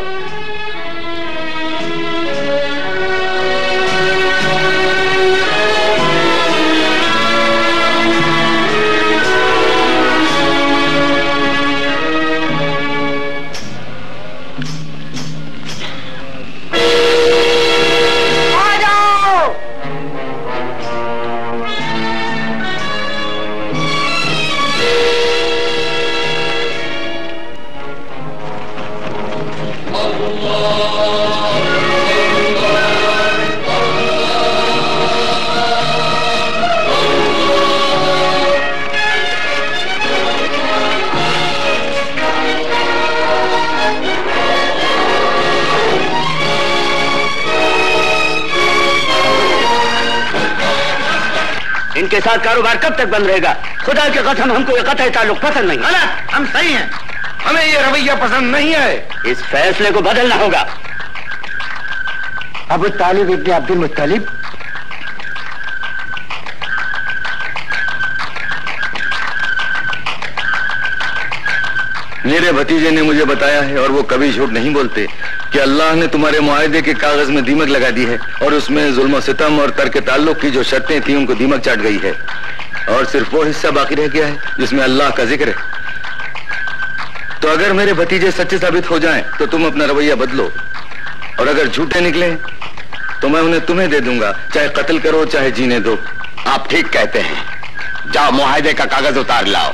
इनके साथ कारोबार कब तक बंद रहेगा? खुदा के कसम हमको ये कतई ताल्लुक पसंद नहीं। गलत, हम सही हैं। हमें ये रवैया पसंद नहीं है। इस फैसले को बदलना होगा। अबू तालिब इब्न अब्दुल मुत्तलिब, मेरे भतीजे ने मुझे बताया है, और वो कभी झूठ नहीं बोलते, कि अल्लाह ने तुम्हारे मुआहदे के कागज में दीमक लगा दी है, और उसमें जुल्म सितम और तर्क ताल्लुक की जो शर्तें थी उनको दीमक चाट गई है, और सिर्फ वो हिस्सा बाकी रह गया है जिसमें अल्लाह का जिक्र है। तो अगर मेरे भतीजे सच्चे साबित हो जाएं, तो तुम अपना रवैया बदलो, और अगर झूठे निकले तो मैं उन्हें तुम्हें दे दूंगा, चाहे कत्ल करो चाहे जीने दो। आप ठीक कहते हैं। जाओ मुआहदे का कागज उतार लाओ।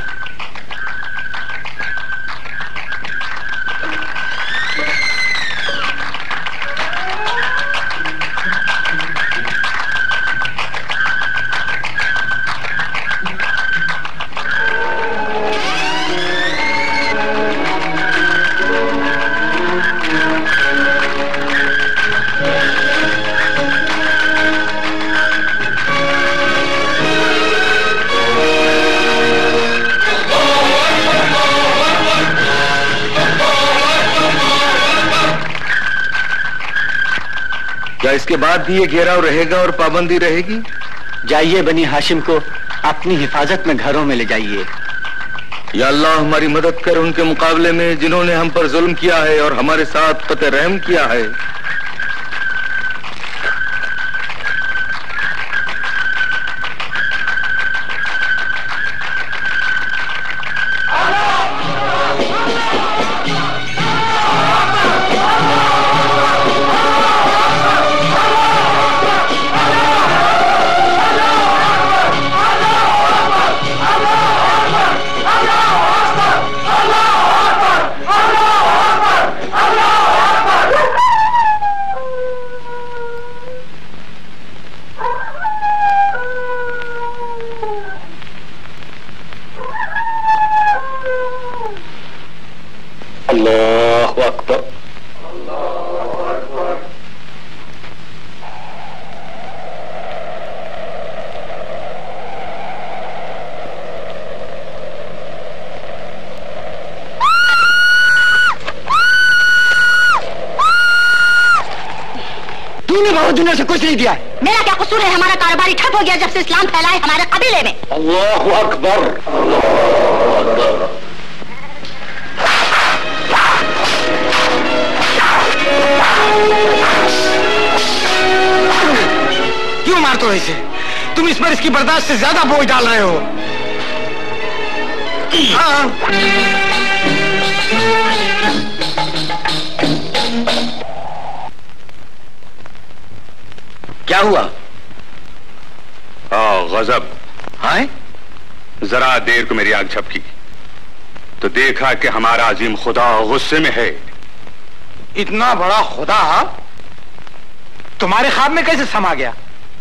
क्या इसके बाद भी ये घेराव रहेगा और पाबंदी रहेगी? जाइए बनी हाशिम को अपनी हिफाजत में घरों में ले जाइए। या अल्लाह हमारी मदद कर उनके मुकाबले में जिन्होंने हम पर जुल्म किया है और हमारे साथ कतई रहम किया है। अल्लाहु अकबर। तूने बहुत दिनों से कुछ नहीं दिया। मेरा क्या कसूर है? हमारा कारोबारी ठप हो गया जब से इस्लाम फैलाए हमारे कबीले में। अल्लाहु अकबर। अल्लाहु अकबर। क्यों मारते हो इसे? तुम इस पर इसकी बर्दाश्त से ज्यादा बोझ डाल रहे हो। हाँ। क्या हुआ? आ, गजब। हाँ? जरा देर को मेरी आंख झपकी तो देखा कि हमारा अजीम खुदा गुस्से में है। इतना बड़ा खुदा तुम्हारे ख्वाब में कैसे समा गया?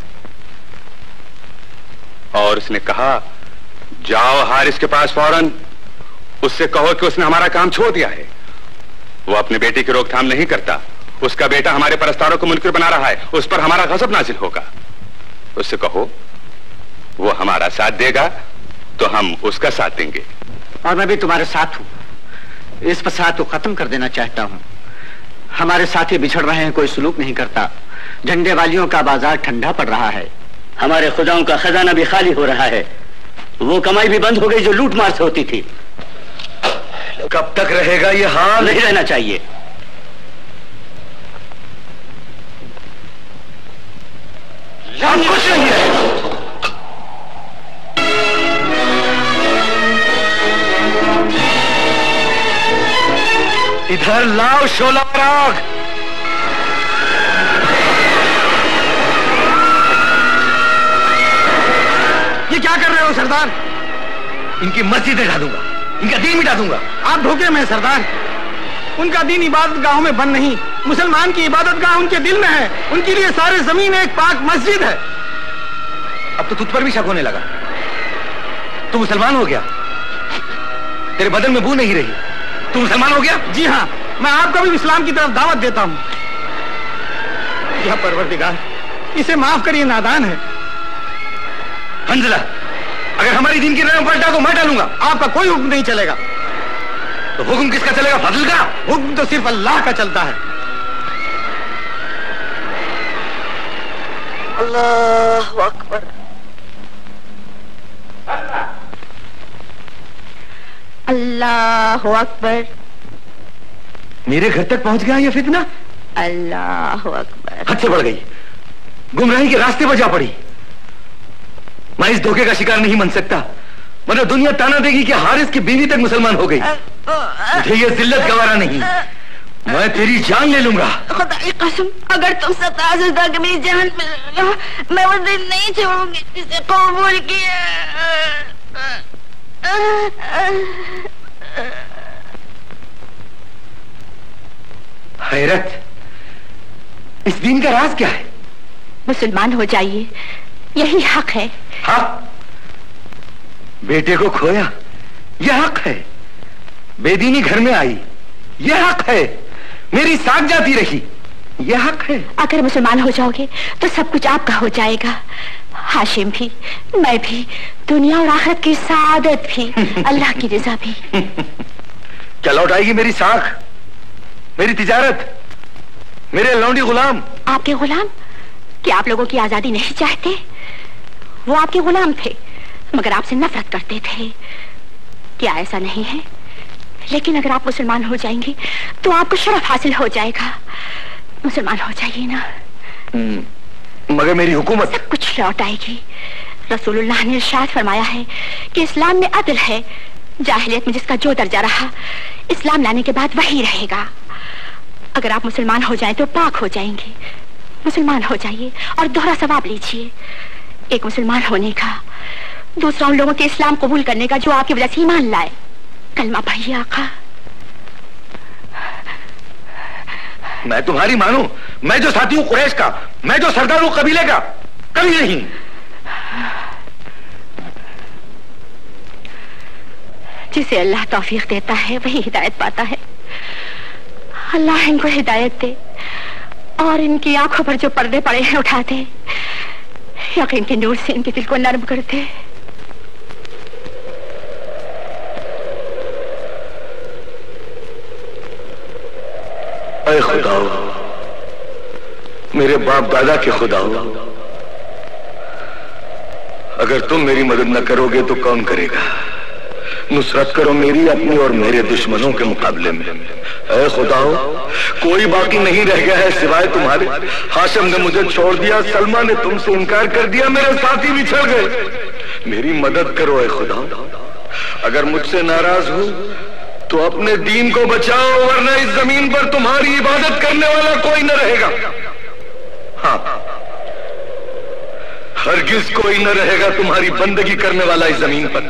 और उसने कहा जाओ हारिस के पास फौरन, उससे कहो कि उसने हमारा काम छोड़ दिया है। वो अपने बेटे की रोकथाम नहीं करता। उसका बेटा हमारे परस्तारों को मुनकिर बना रहा है, उस पर हमारा गजब नाजिल होगा। उससे कहो वो हमारा साथ देगा तो हम उसका साथ देंगे। और मैं भी तुम्हारे साथ हूं। इस फसाद को खत्म कर देना चाहता हूं। हमारे साथी बिछड़ रहे हैं, कोई सुलूक नहीं करता। झंडे वालियों का बाजार ठंडा पड़ रहा है। हमारे खुदाओं का खजाना भी खाली हो रहा है। वो कमाई भी बंद हो गई जो लूट मार से होती थी। कब तक रहेगा ये हाल? नहीं रहना चाहिए। कुछ नहीं है। इधर लाओ शोला राग। ये क्या कर रहे हो सरदार? इनकी मस्जिद ढा दूंगा, इनका दीन मिटा दूंगा। आप धोखे में सरदार। उनका दीन इबादत गाहों में बंद नहीं, मुसलमान की इबादत गाह उनके दिल में है। उनके लिए सारे जमीन एक पाक मस्जिद है। अब तो तुझ पर भी शक होने लगा। तू मुसलमान हो गया? तेरे बदन में बू नहीं रही। तू मुसलमान हो गया? जी हाँ, मैं आपको भी इस्लाम की तरफ दावत देता हूँ। यह परवरदिगार, इसे माफ करिए, नादान है। हंजला, अगर हमारी दीन की रंग पलटा को मैं डालूंगा। आपका कोई हुक्म नहीं चलेगा। तो हुक्म किसका चलेगा? फजल का। हुक्म तो सिर्फ अल्लाह का चलता है। अल्लाहु अकबर। अल्लाहु अकबर। मेरे घर तक पहुंच गया ये फितना? अल्लाहु अकबर। हद से बढ़ गई। गुमराही के रास्ते पर जा पड़ी। मैं इस धोखे का शिकार नहीं बन सकता, वरना दुनिया ताना देगी कि हारिस की बीवी तक मुसलमान हो गई। मुझे ये जिल्लत गवारा नहीं। मैं तेरी जान ले लूंगा। खुदा की कसम, अगर तुम सता सजदा के मेरी जान पे मैं वो दिन नहीं छोड़ूंगी जिसे कबूल किया। हैरत, इस दीन का राज क्या है? मुसलमान हो जाइए, यही हक है। हक? बेटे को खोया, यह हक है। बेदीनी घर में आई, यह हक है। मेरी साथ जाती रही, यह हक है। अगर मुसलमान हो जाओगे तो सब कुछ आपका हो जाएगा। हाशिम भी, मैं भी, दुनिया और आखिरत की सादत भी, अल्लाह की रजा भी। क्या लौट आएगी मेरी साख, मेरी तिजारत, मेरे लौंडी गुलाम? आपके गुलाम? क्या आप लोगों की आजादी नहीं चाहते? वो आपके गुलाम थे मगर आपसे नफरत करते थे। क्या ऐसा नहीं है? लेकिन अगर आप मुसलमान हो जाएंगे तो आपको शरफ हासिल हो जाएगा। मुसलमान हो जाइए ना। मगर मेरी हुकूमत सब कुछ लौट आएगी। रसूलुल्लाह ने इरशाद फरमाया है कि इस्लाम में अदल है। जाहिलियत में जिसका जो दर्जा रहा इस्लाम लाने के बाद वही रहेगा। अगर आप मुसलमान हो जाएं तो पाक हो जाएंगे। मुसलमान हो जाइए और दोहरा सवाब लीजिए, एक मुसलमान होने का, दूसरा उन लोगों के इस्लाम कबूल करने का जो आपकी वजह से ईमान लाए। कलमा पढ़िए आका। मैं तुम्हारी मानूं? मैं जो साथी हूं कुरैश का, मैं जो सरदार हूं कबीले का? कभी नहीं। जिसे अल्लाह तौफीक देता है वही हिदायत पाता है। अल्लाह इनको हिदायत दे और इनकी आंखों पर जो पर्दे पड़े हैं उठा दे। यकीन के नूर से इनके दिल को नर्म कर दे। ऐ खुदा, मेरे बाप दादा के खुदा, अगर तुम मेरी मदद न करोगे तो कौन करेगा? नुसरत करो मेरी, अपनी और मेरे दुश्मनों के मुकाबले में। ऐ खुदा, कोई बाकी नहीं रह गया है सिवाय तुम्हारे। हाशिम ने मुझे छोड़ दिया, सलमा ने तुमसे इनकार कर दिया, मेरे साथी बिछड़ गए। मेरी मदद करो ऐ खुदा। अगर मुझसे नाराज हो तो अपने दीन को बचाओ, वरना इस जमीन पर तुम्हारी इबादत करने वाला कोई न रहेगा। हाँ, हरगिज कोई न रहेगा तुम्हारी बंदगी करने वाला इस जमीन पर।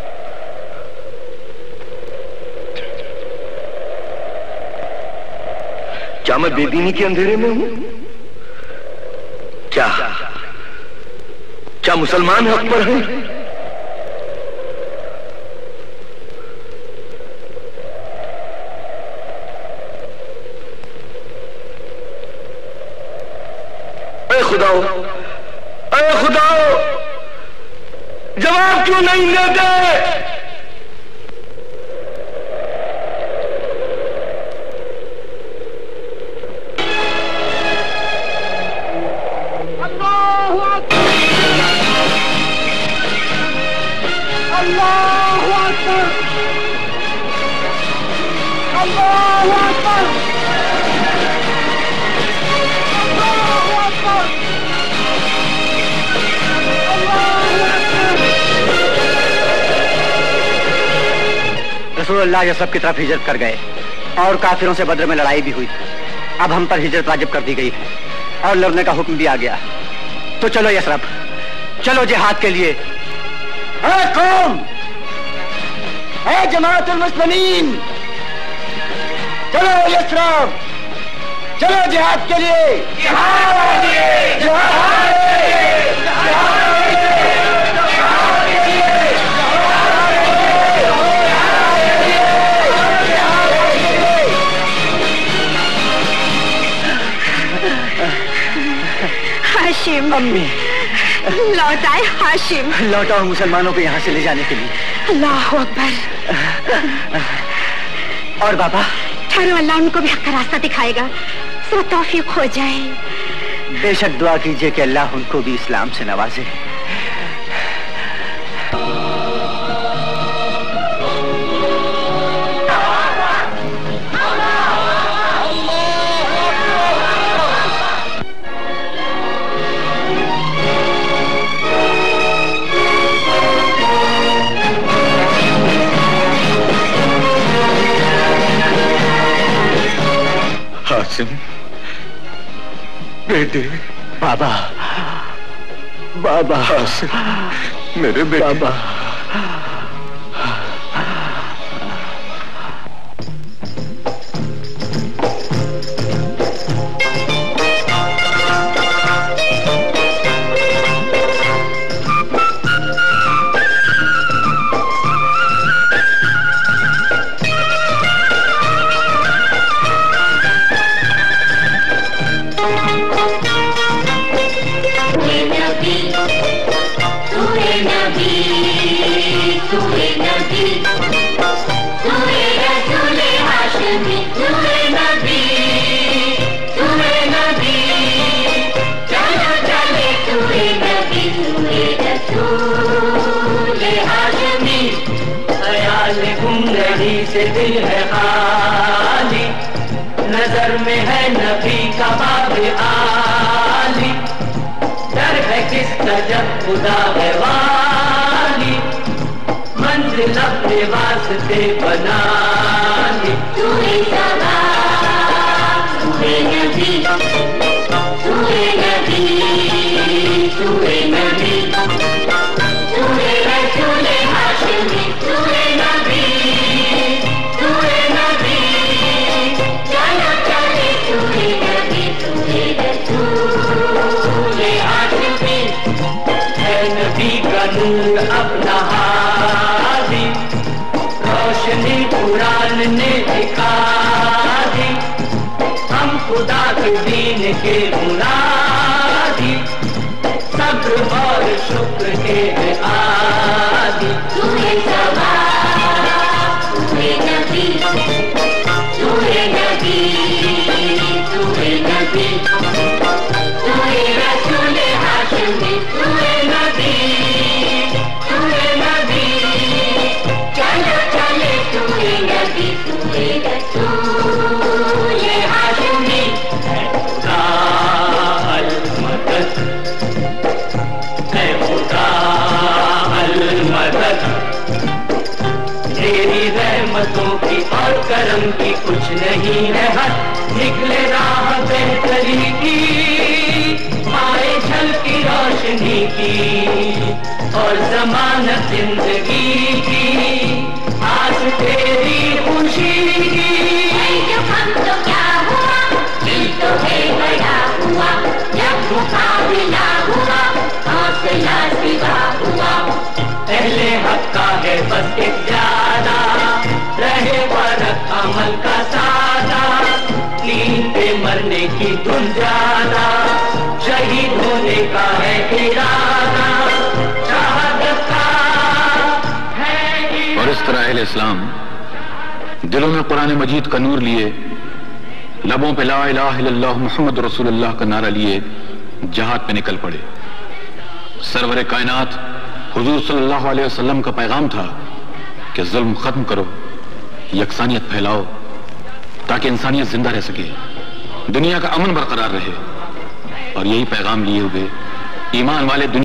क्या मैं बेदीनी के अंधेरे में हूं? क्या क्या मुसलमान हक पर हैं? ऐ खुदाओ, ऐ खुदाओ, जवाब क्यों नहीं देते? रसूलुल्लाह यसरब की तरफ हिजरत कर गए और काफिरों से बद्र में लड़ाई भी हुई। अब हम पर हिजरत वाजिब कर दी गई है और लड़ने का हुक्म भी आ गया। तो चलो यसरब, चलो जिहाद के लिए। ऐ कौम, ऐ जमाअतुल मुस्लिमीन, चलो यसरब, चलो जिहाद के लिए। जिहाद के लिए, जिहाद के लिए, जिहाद के लिए, जिहाद के लिए, हाशिम। अम्मी, लौट आए हाशिम। लौटाओ मुसलमानों को यहाँ से ले जाने के लिए। अल्लाह अकबर। और बाबा? ठहरो, अल्लाह उनको भी हक का रास्ता दिखाएगा, सब तौफीक हो जाए। बेशक दुआ कीजिए कि अल्लाह उनको भी इस्लाम से नवाजे। हाशिम, बेटे। बाबा, बाबा। हाशिम, मेरे बेटे। बाबा। तू है नबी, से दिल है खाली, नजर में है नबी का बाब आली, डर है किसका जब खुदा है वाली, मंजिल अपने वास्ते बना ली। तू ही सदा, तू ही नबी, तू ही नबी, तू ही नबी, तू ही रसूल हाशिमी, तू ही नबी, तू ही नबी, चलो चले तू ही नबी, तू ही रसूल हाशिमी, है नबी का नूर अपना हादी, रोशनी कुरान ने दिखा दी, हम खुदा के दीन के मुरादी, सब्र और शुक्र के आदि। तू है सवा, तू है नबी, तू है नबी, तू है नबी, तू है रसूल हाशिमी, तू है नबी, तू है नबी, चलो चले तू है नबी, तू है रसूल हाशिमी, है खुदा अल मदद, है खुदा अल मदद, तेरी रहमतों की और करम की कुछ नहीं है हद, निकले राह बेहतरी की, आए झलकी रोशनी की, और जमानत जिंदगी की, आस तेरी खुशी की। हम तो क्या हुआ, दिल तो है बड़ा हुआ, जब मुकाबला हुआ, हौसला सिवा हुआ, पहले हक का है बस एक ज्यादा, रहे फर्क अमल का सादा, नींद पे मरने की धुन ज्यादा, शहीद होने का है इरादा, शहादत का है। और इस तरह अहले इस्लाम दिलों में कुरान मजीद का नूर लिए, लबों पे ला इलाहा इल्लल्लाह मुहम्मद रसूलुल्लाह का नारा लिए जहाद पे निकल पड़े। सरवरे कायनात हुजूर सल्लल्लाहु अलैहि वसल्लम का पैगाम था कि जुल्म खत्म करो, यकसानियत फैलाओ, ताकि इंसानियत जिंदा रह सके, दुनिया का अमन बरकरार रहे। और यही पैगाम लिए हुए ईमान वाले दुनिया